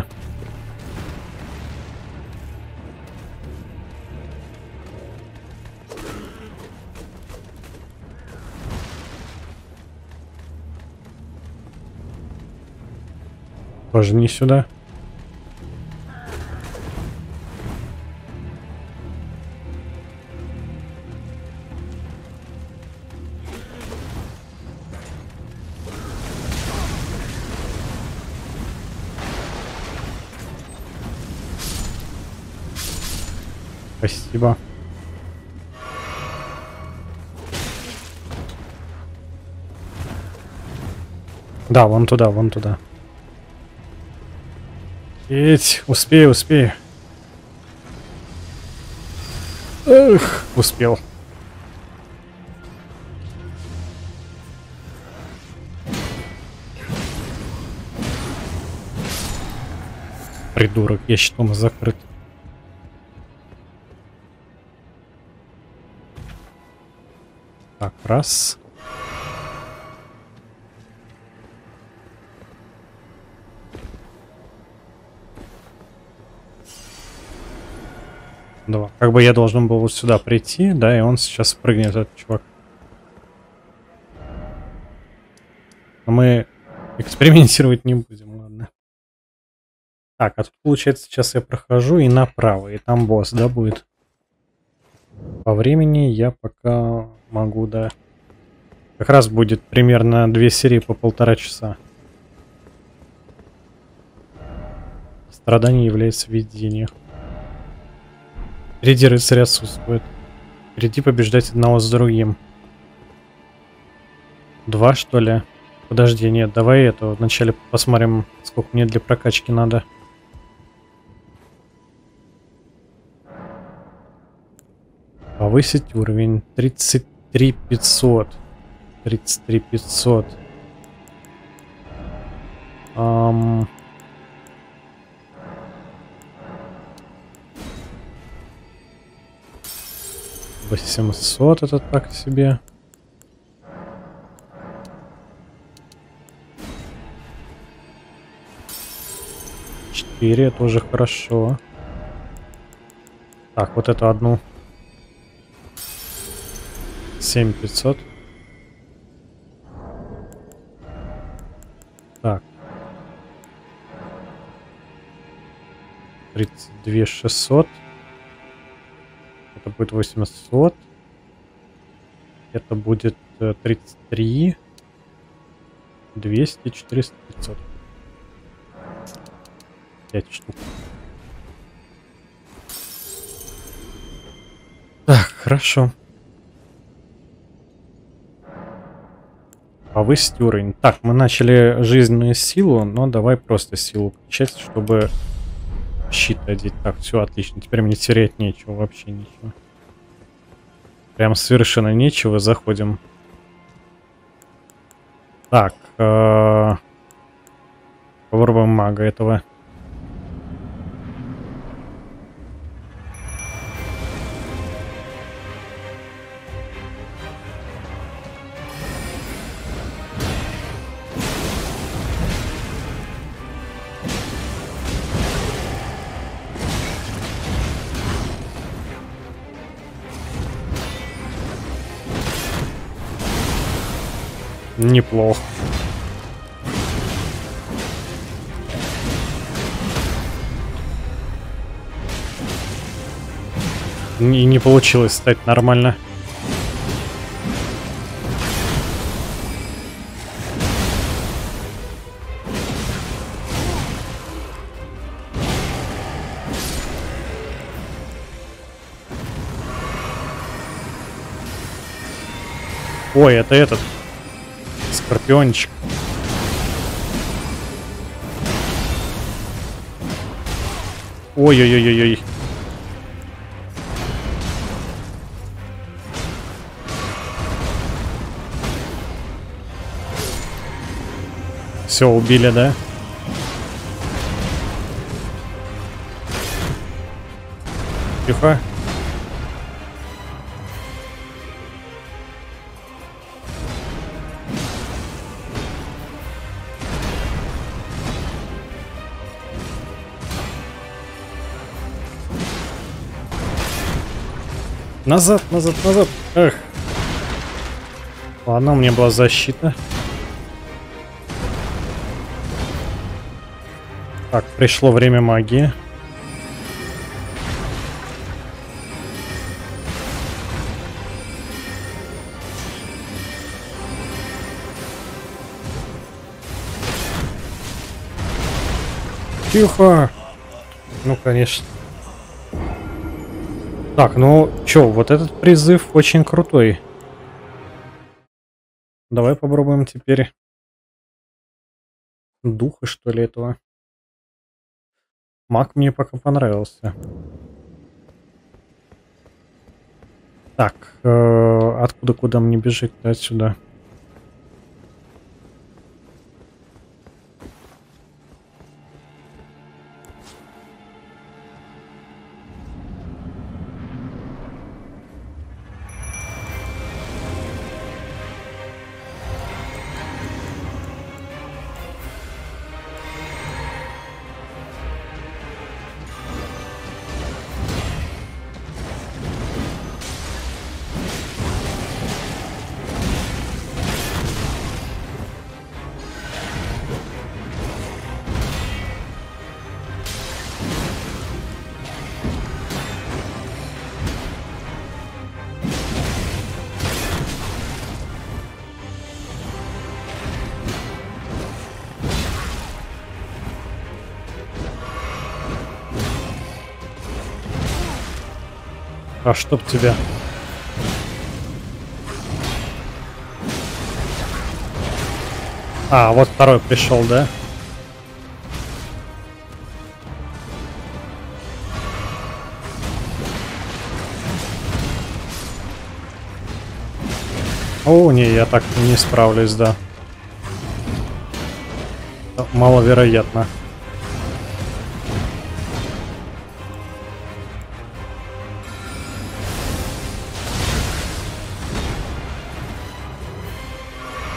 Тоже не сюда. Спасибо. Да, вон туда, вон туда. Эть, успею, успею. Эх, успел. Придурок, я щитом закрыт. Так, раз. Два. Как бы я должен был вот сюда прийти, да, и он сейчас прыгнет, этот чувак. Но мы экспериментировать не будем, ладно. Так, а тут получается сейчас я прохожу и направо, и там босс, да, будет? По времени я пока могу, да. Как раз будет примерно две серии по полтора часа. Страдание является видением. Впереди рыцарь отсутствует. Впереди побеждать одного с другим. Два, что ли? Подожди, нет, давай это вначале посмотрим, сколько мне для прокачки надо. Повысить уровень. тридцать три пятьсот. тридцать три пятьсот. Ам... восемьсот это так себе. четыре, тоже хорошо. Так, вот эту одну. семь пятьсот. Так. тридцать два шестьсот. Это будет восемьсот. Это будет э, тридцать три. двести, четыреста, пятьсот. пять штук. Так, хорошо. Повысить уровень. Так, мы начали жизненную силу, но давай просто силу качать, чтобы щит одеть. Так, все отлично. Теперь мне терять нечего, вообще ничего. Прям совершенно нечего. Заходим. Так. Э-э- попробуем мага этого. Неплохо. Не, не получилось стать нормально. Ой, это этот. Скорпиончик. Ой-ой-ой-ой-ой. Все, убили, да? Тихо. Назад, назад, назад. Эх. Ладно, у меня была защита. Так, пришло время магии. Тихо. Ну, конечно. Так, ну чё, вот этот призыв очень крутой. Давай попробуем теперь духа, что ли, этого. Маг мне пока понравился. Так, э, откуда куда мне бежать-то отсюда? А чтоб тебя. А, вот второй пришел, да? О, не, я так не справлюсь, да. Маловероятно.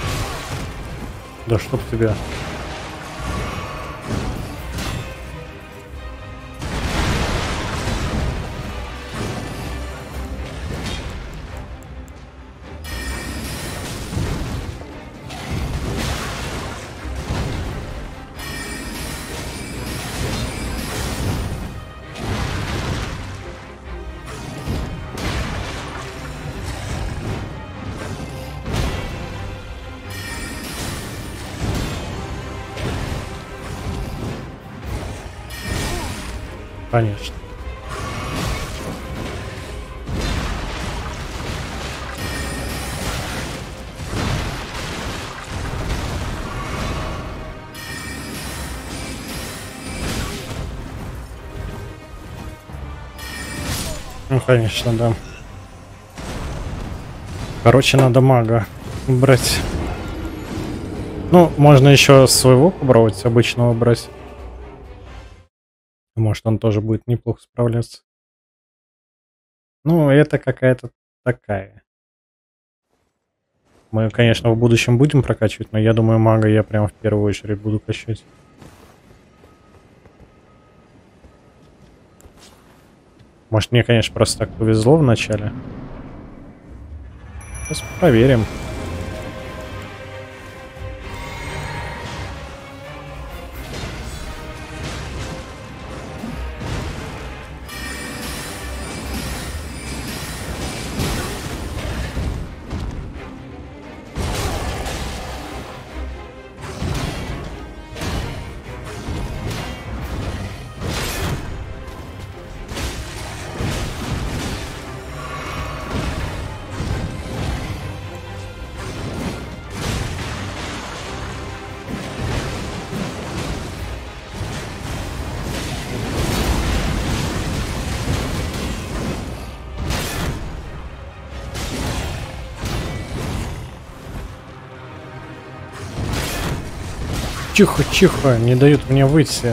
Да чтоб тебя. Конечно. Ну, конечно, да. Короче, надо мага брать. Ну, можно еще своего попробовать, обычного брать. Может, он тоже будет неплохо справляться. Ну, это какая-то такая. Мы, конечно, в будущем будем прокачивать, но я думаю, мага я прям в первую очередь буду качать. Может, мне, конечно, просто так повезло в начале. Сейчас проверим. Тихо, тихо, не дают мне выйти.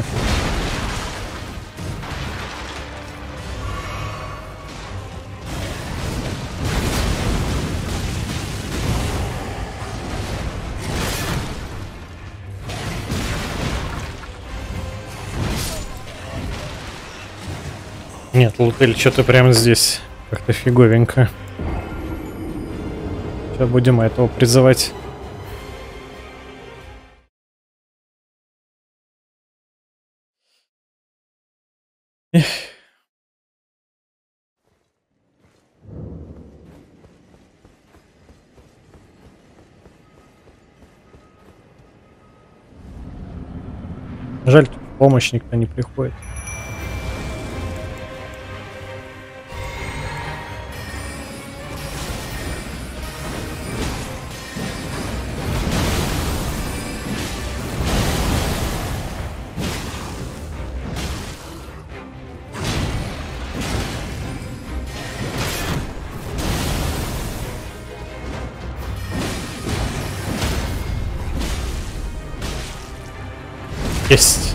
Нет, Лутель что-то прямо здесь как-то фиговенько. Сейчас будем этого призывать. Эх. Жаль, тут помощь никто не приходит. Есть.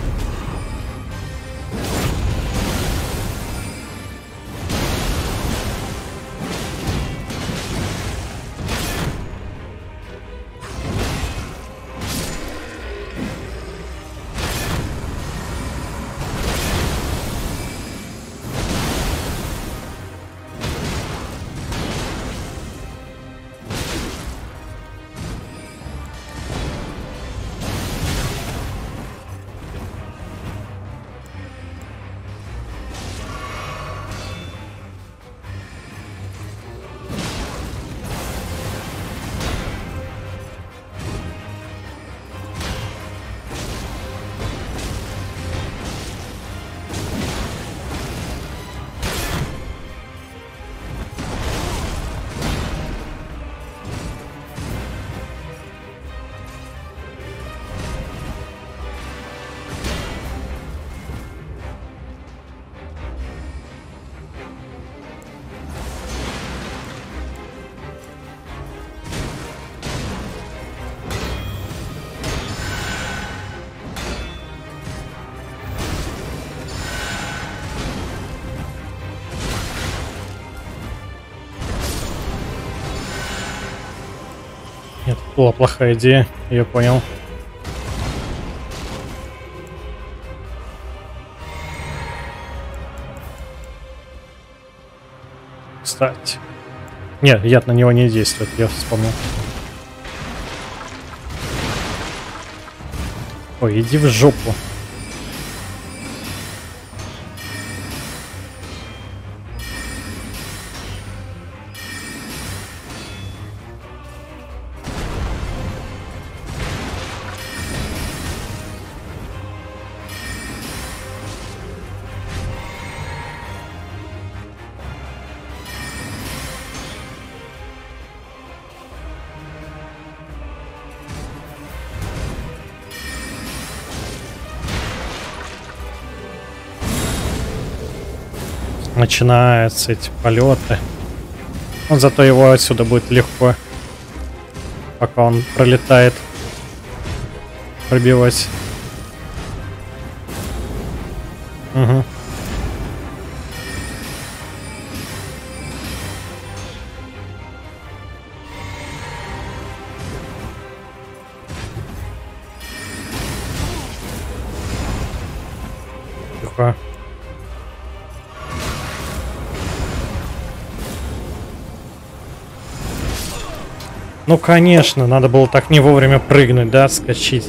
Нет, это была плохая идея, я понял. Кстати. Нет, яд на него не действует, я вспомнил. Ой, иди в жопу. Начинаются эти полеты. Но зато его отсюда будет легко, пока он пролетает, пробивать. Угу. Тихо. Ну, конечно, надо было так не вовремя прыгнуть, да, отскочить.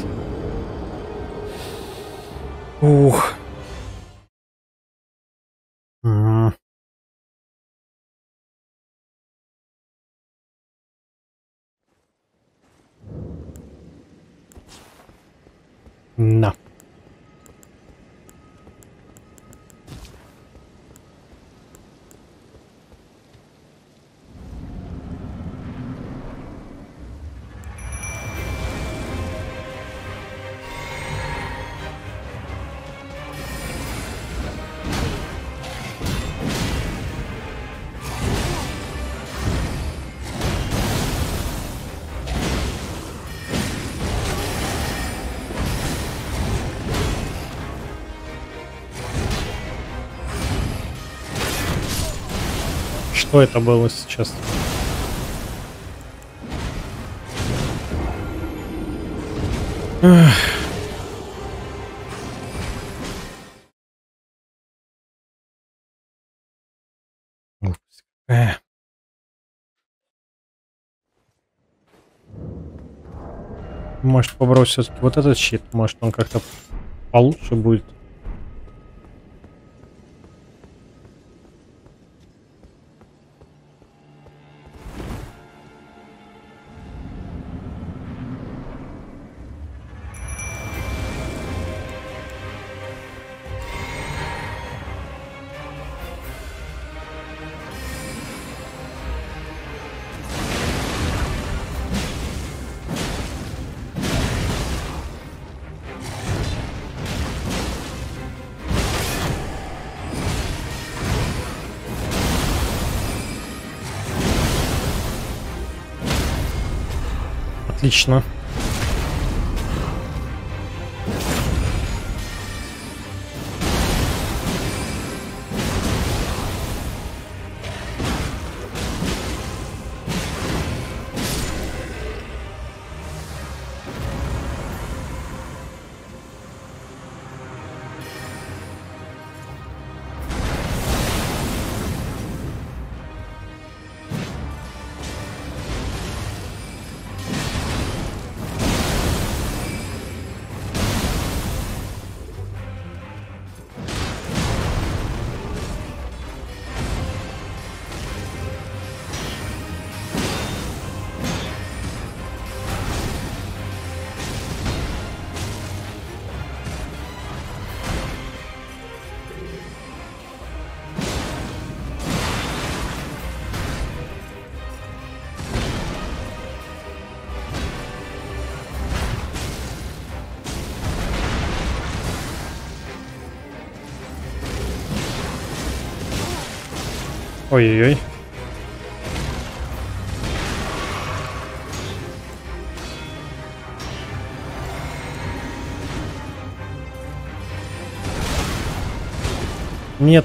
Ух. М. На. Что это было сейчас? Эх. Эх. Может побросить все-таки вот этот щит? Может он как-то получше будет? Отлично. Ой-ой-ой. Нет.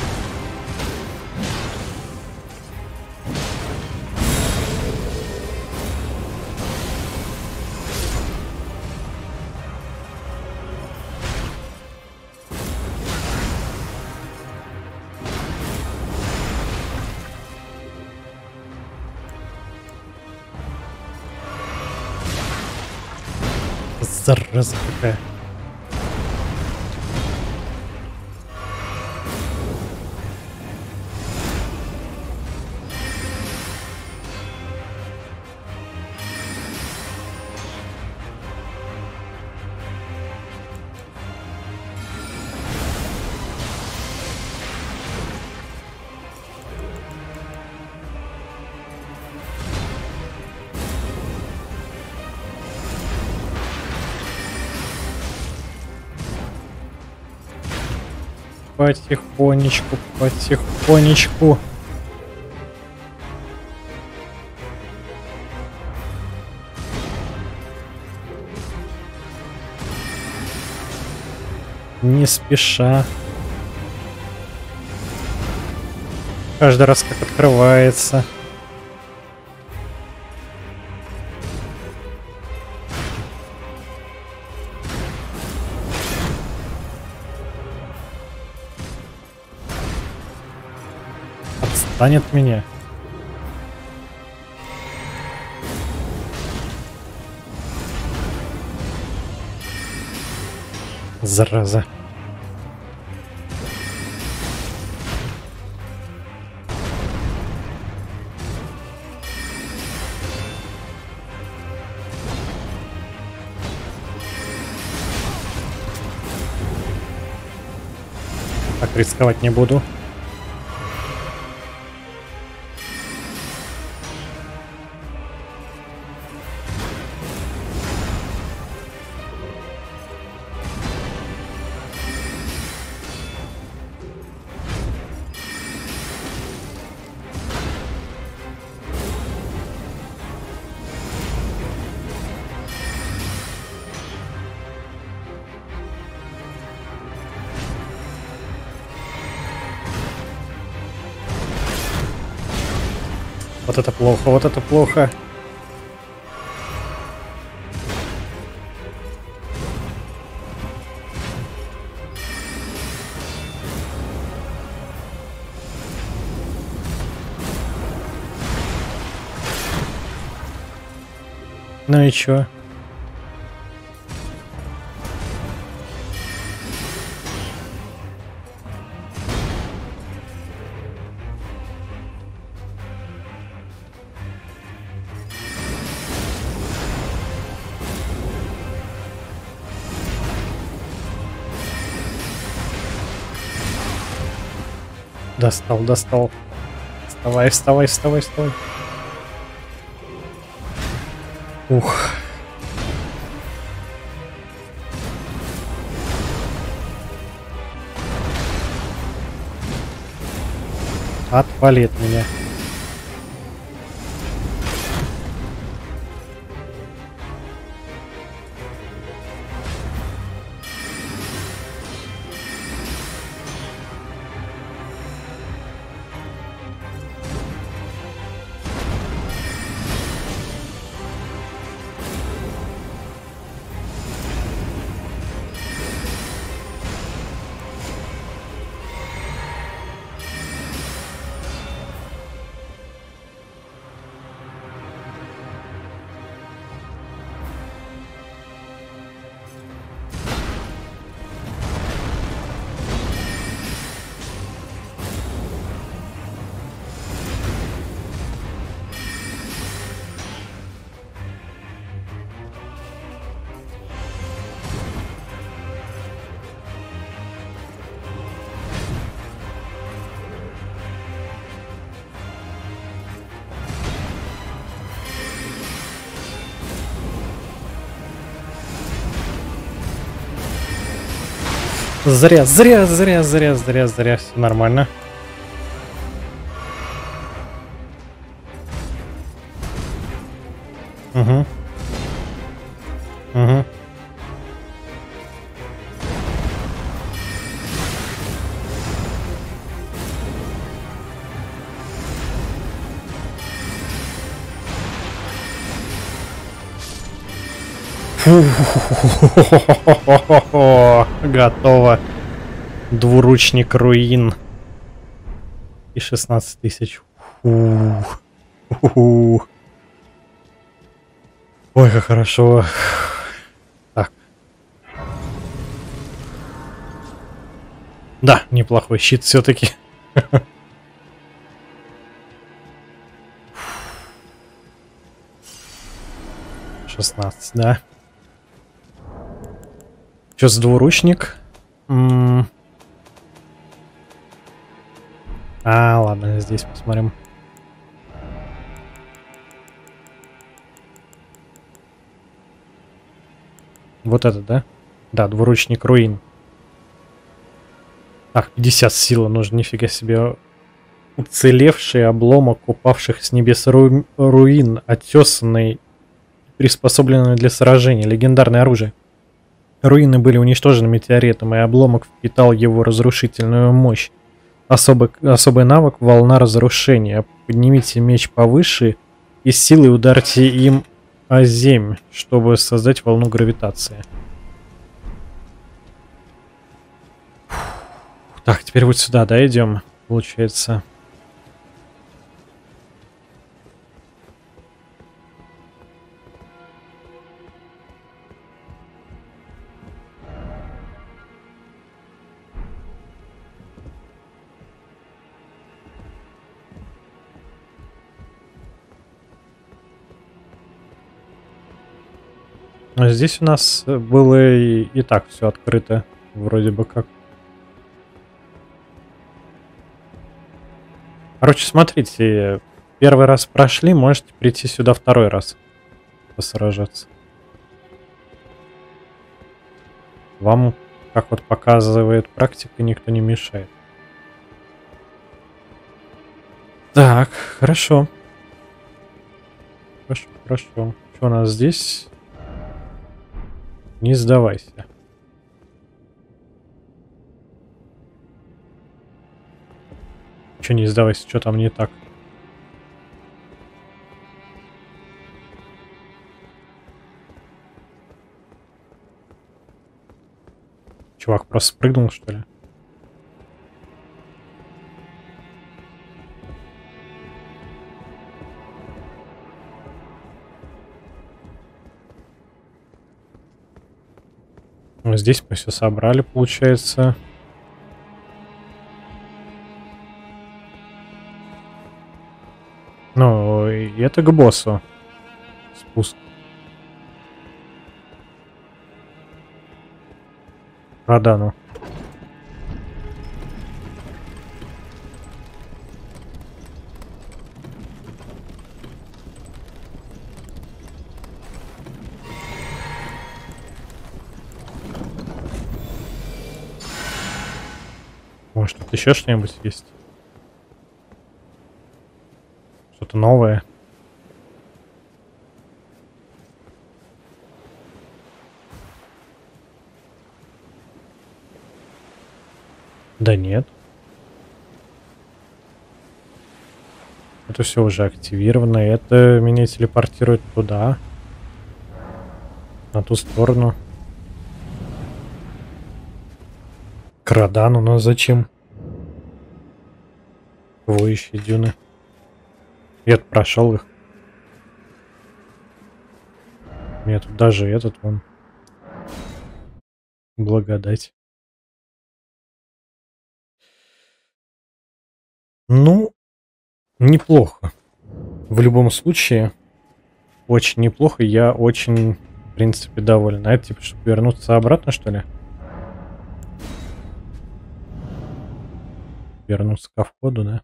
Зараза какая. потихонечку, потихонечку. Не спеша. Каждый раз как открывается. Отстань от меня. Зараза. Так, рисковать не буду. Вот это плохо, вот это плохо. Ну и чё? Достал, достал. Вставай, вставай, вставай, вставай. Ух. Отвали от меня. Зря, зря, зря, зря, зря, зря. Все нормально. Угу. Угу. Готово. Двуручник руин. И шестнадцать тысяч. Ух. Ух. Ой, как хорошо. Так. Да, неплохой щит все-таки. шестнадцать, да. Что за двуручник? М -м а, ладно, здесь посмотрим. Вот это, да? Да, двуручник руин. Так, пятьдесят силы нужно, нифига себе. Уцелевший обломок упавших с небес ру... руин, оттесанный, приспособленный для сражения, легендарное оружие. Руины были уничтожены метеоритом, и обломок впитал его разрушительную мощь. Особый, особый навык — волна разрушения. Поднимите меч повыше и с силой ударьте им о земь, чтобы создать волну гравитации. Так, теперь вот сюда, да, идем, получается. Но здесь у нас было и, и так все открыто, вроде бы как. Короче, смотрите, первый раз прошли, можете прийти сюда второй раз посражаться. Вам, как вот показывает практика, никто не мешает. Так, хорошо. Хорошо, хорошо. Что у нас здесь? Не сдавайся. Че не сдавайся, что там не так? Чувак просто спрыгнул, что ли? Здесь мы все собрали, получается. Ну, и это к боссу. Спуск. Радану. Может, тут еще что-нибудь есть? Что-то новое. Да нет. Это все уже активировано. Это меня телепортирует туда. На ту сторону. К Радану, но зачем? Воющие дюны. Я прошел их. Мне тут даже этот вон. Благодать. Ну, неплохо. В любом случае, очень неплохо. Я очень, в принципе, доволен. А это типа, чтобы вернуться обратно, что ли? Вернуться ко входу, да?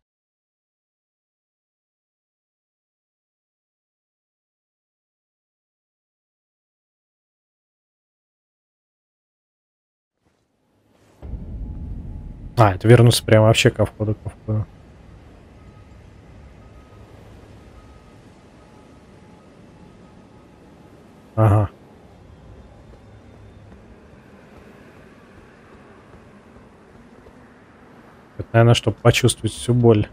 А, это вернуться прямо вообще ко входу, ко входу. Ага. Это, наверное, чтобы почувствовать всю боль.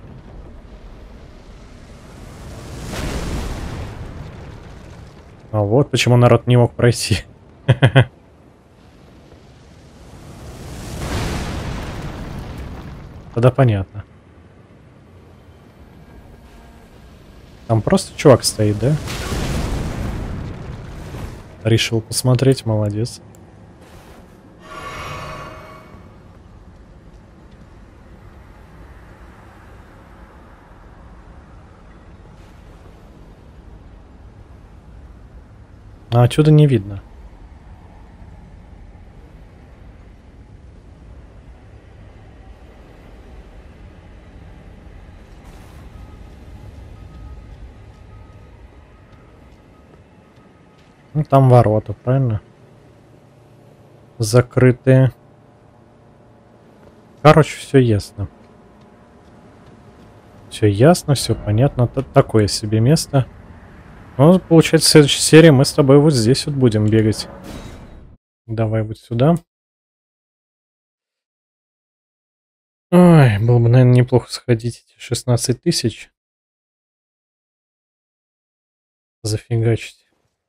А вот почему народ не мог пройти. Тогда понятно. Там просто чувак стоит, да? Решил посмотреть, молодец. А отсюда не видно. Ну, там ворота, правильно? Закрытые. Короче, все ясно. Все ясно, все понятно. Т такое себе место. Ну, получается, в следующей серии мы с тобой вот здесь вот будем бегать. Давай вот сюда. Ой, было бы, наверное, неплохо сходить эти шестнадцать тысяч. Зафигачить.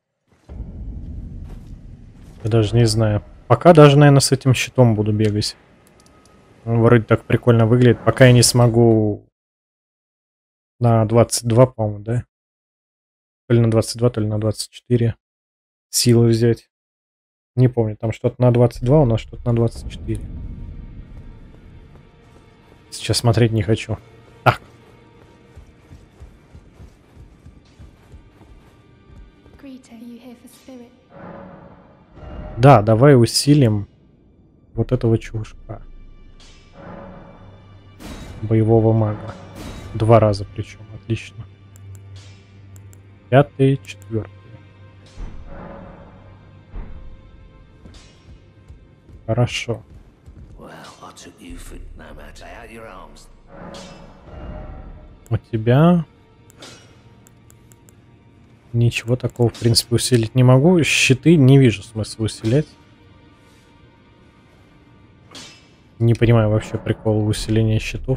Я даже не знаю. Пока даже, наверное, с этим щитом буду бегать. Он вроде так прикольно выглядит. Пока я не смогу на двадцать два, по-моему, да? То ли на двадцать два, то ли на двадцать четыре силы взять. Не помню, там что-то на двадцать два, у нас что-то на двадцать четыре. Сейчас смотреть не хочу. Так. Да, давай усилим вот этого чувашка. Боевого мага. Два раза причем, отлично. Пятый, четвертый. Хорошо. У тебя ничего такого, в принципе, усилить не могу. Щиты не вижу смысла усилять. Не понимаю вообще прикола усиления щитов.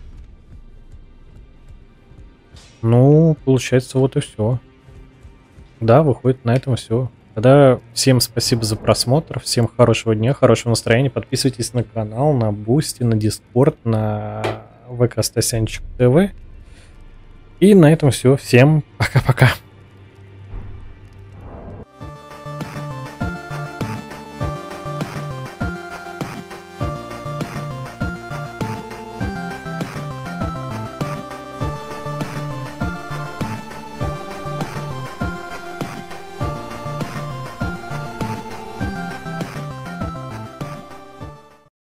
Ну, получается, вот и все. Да, выходит, на этом все. Тогда всем спасибо за просмотр, всем хорошего дня, хорошего настроения. Подписывайтесь на канал, на Бусти, на Дискорд, на ВК Стасянчик ТВ. И на этом все. Всем пока-пока.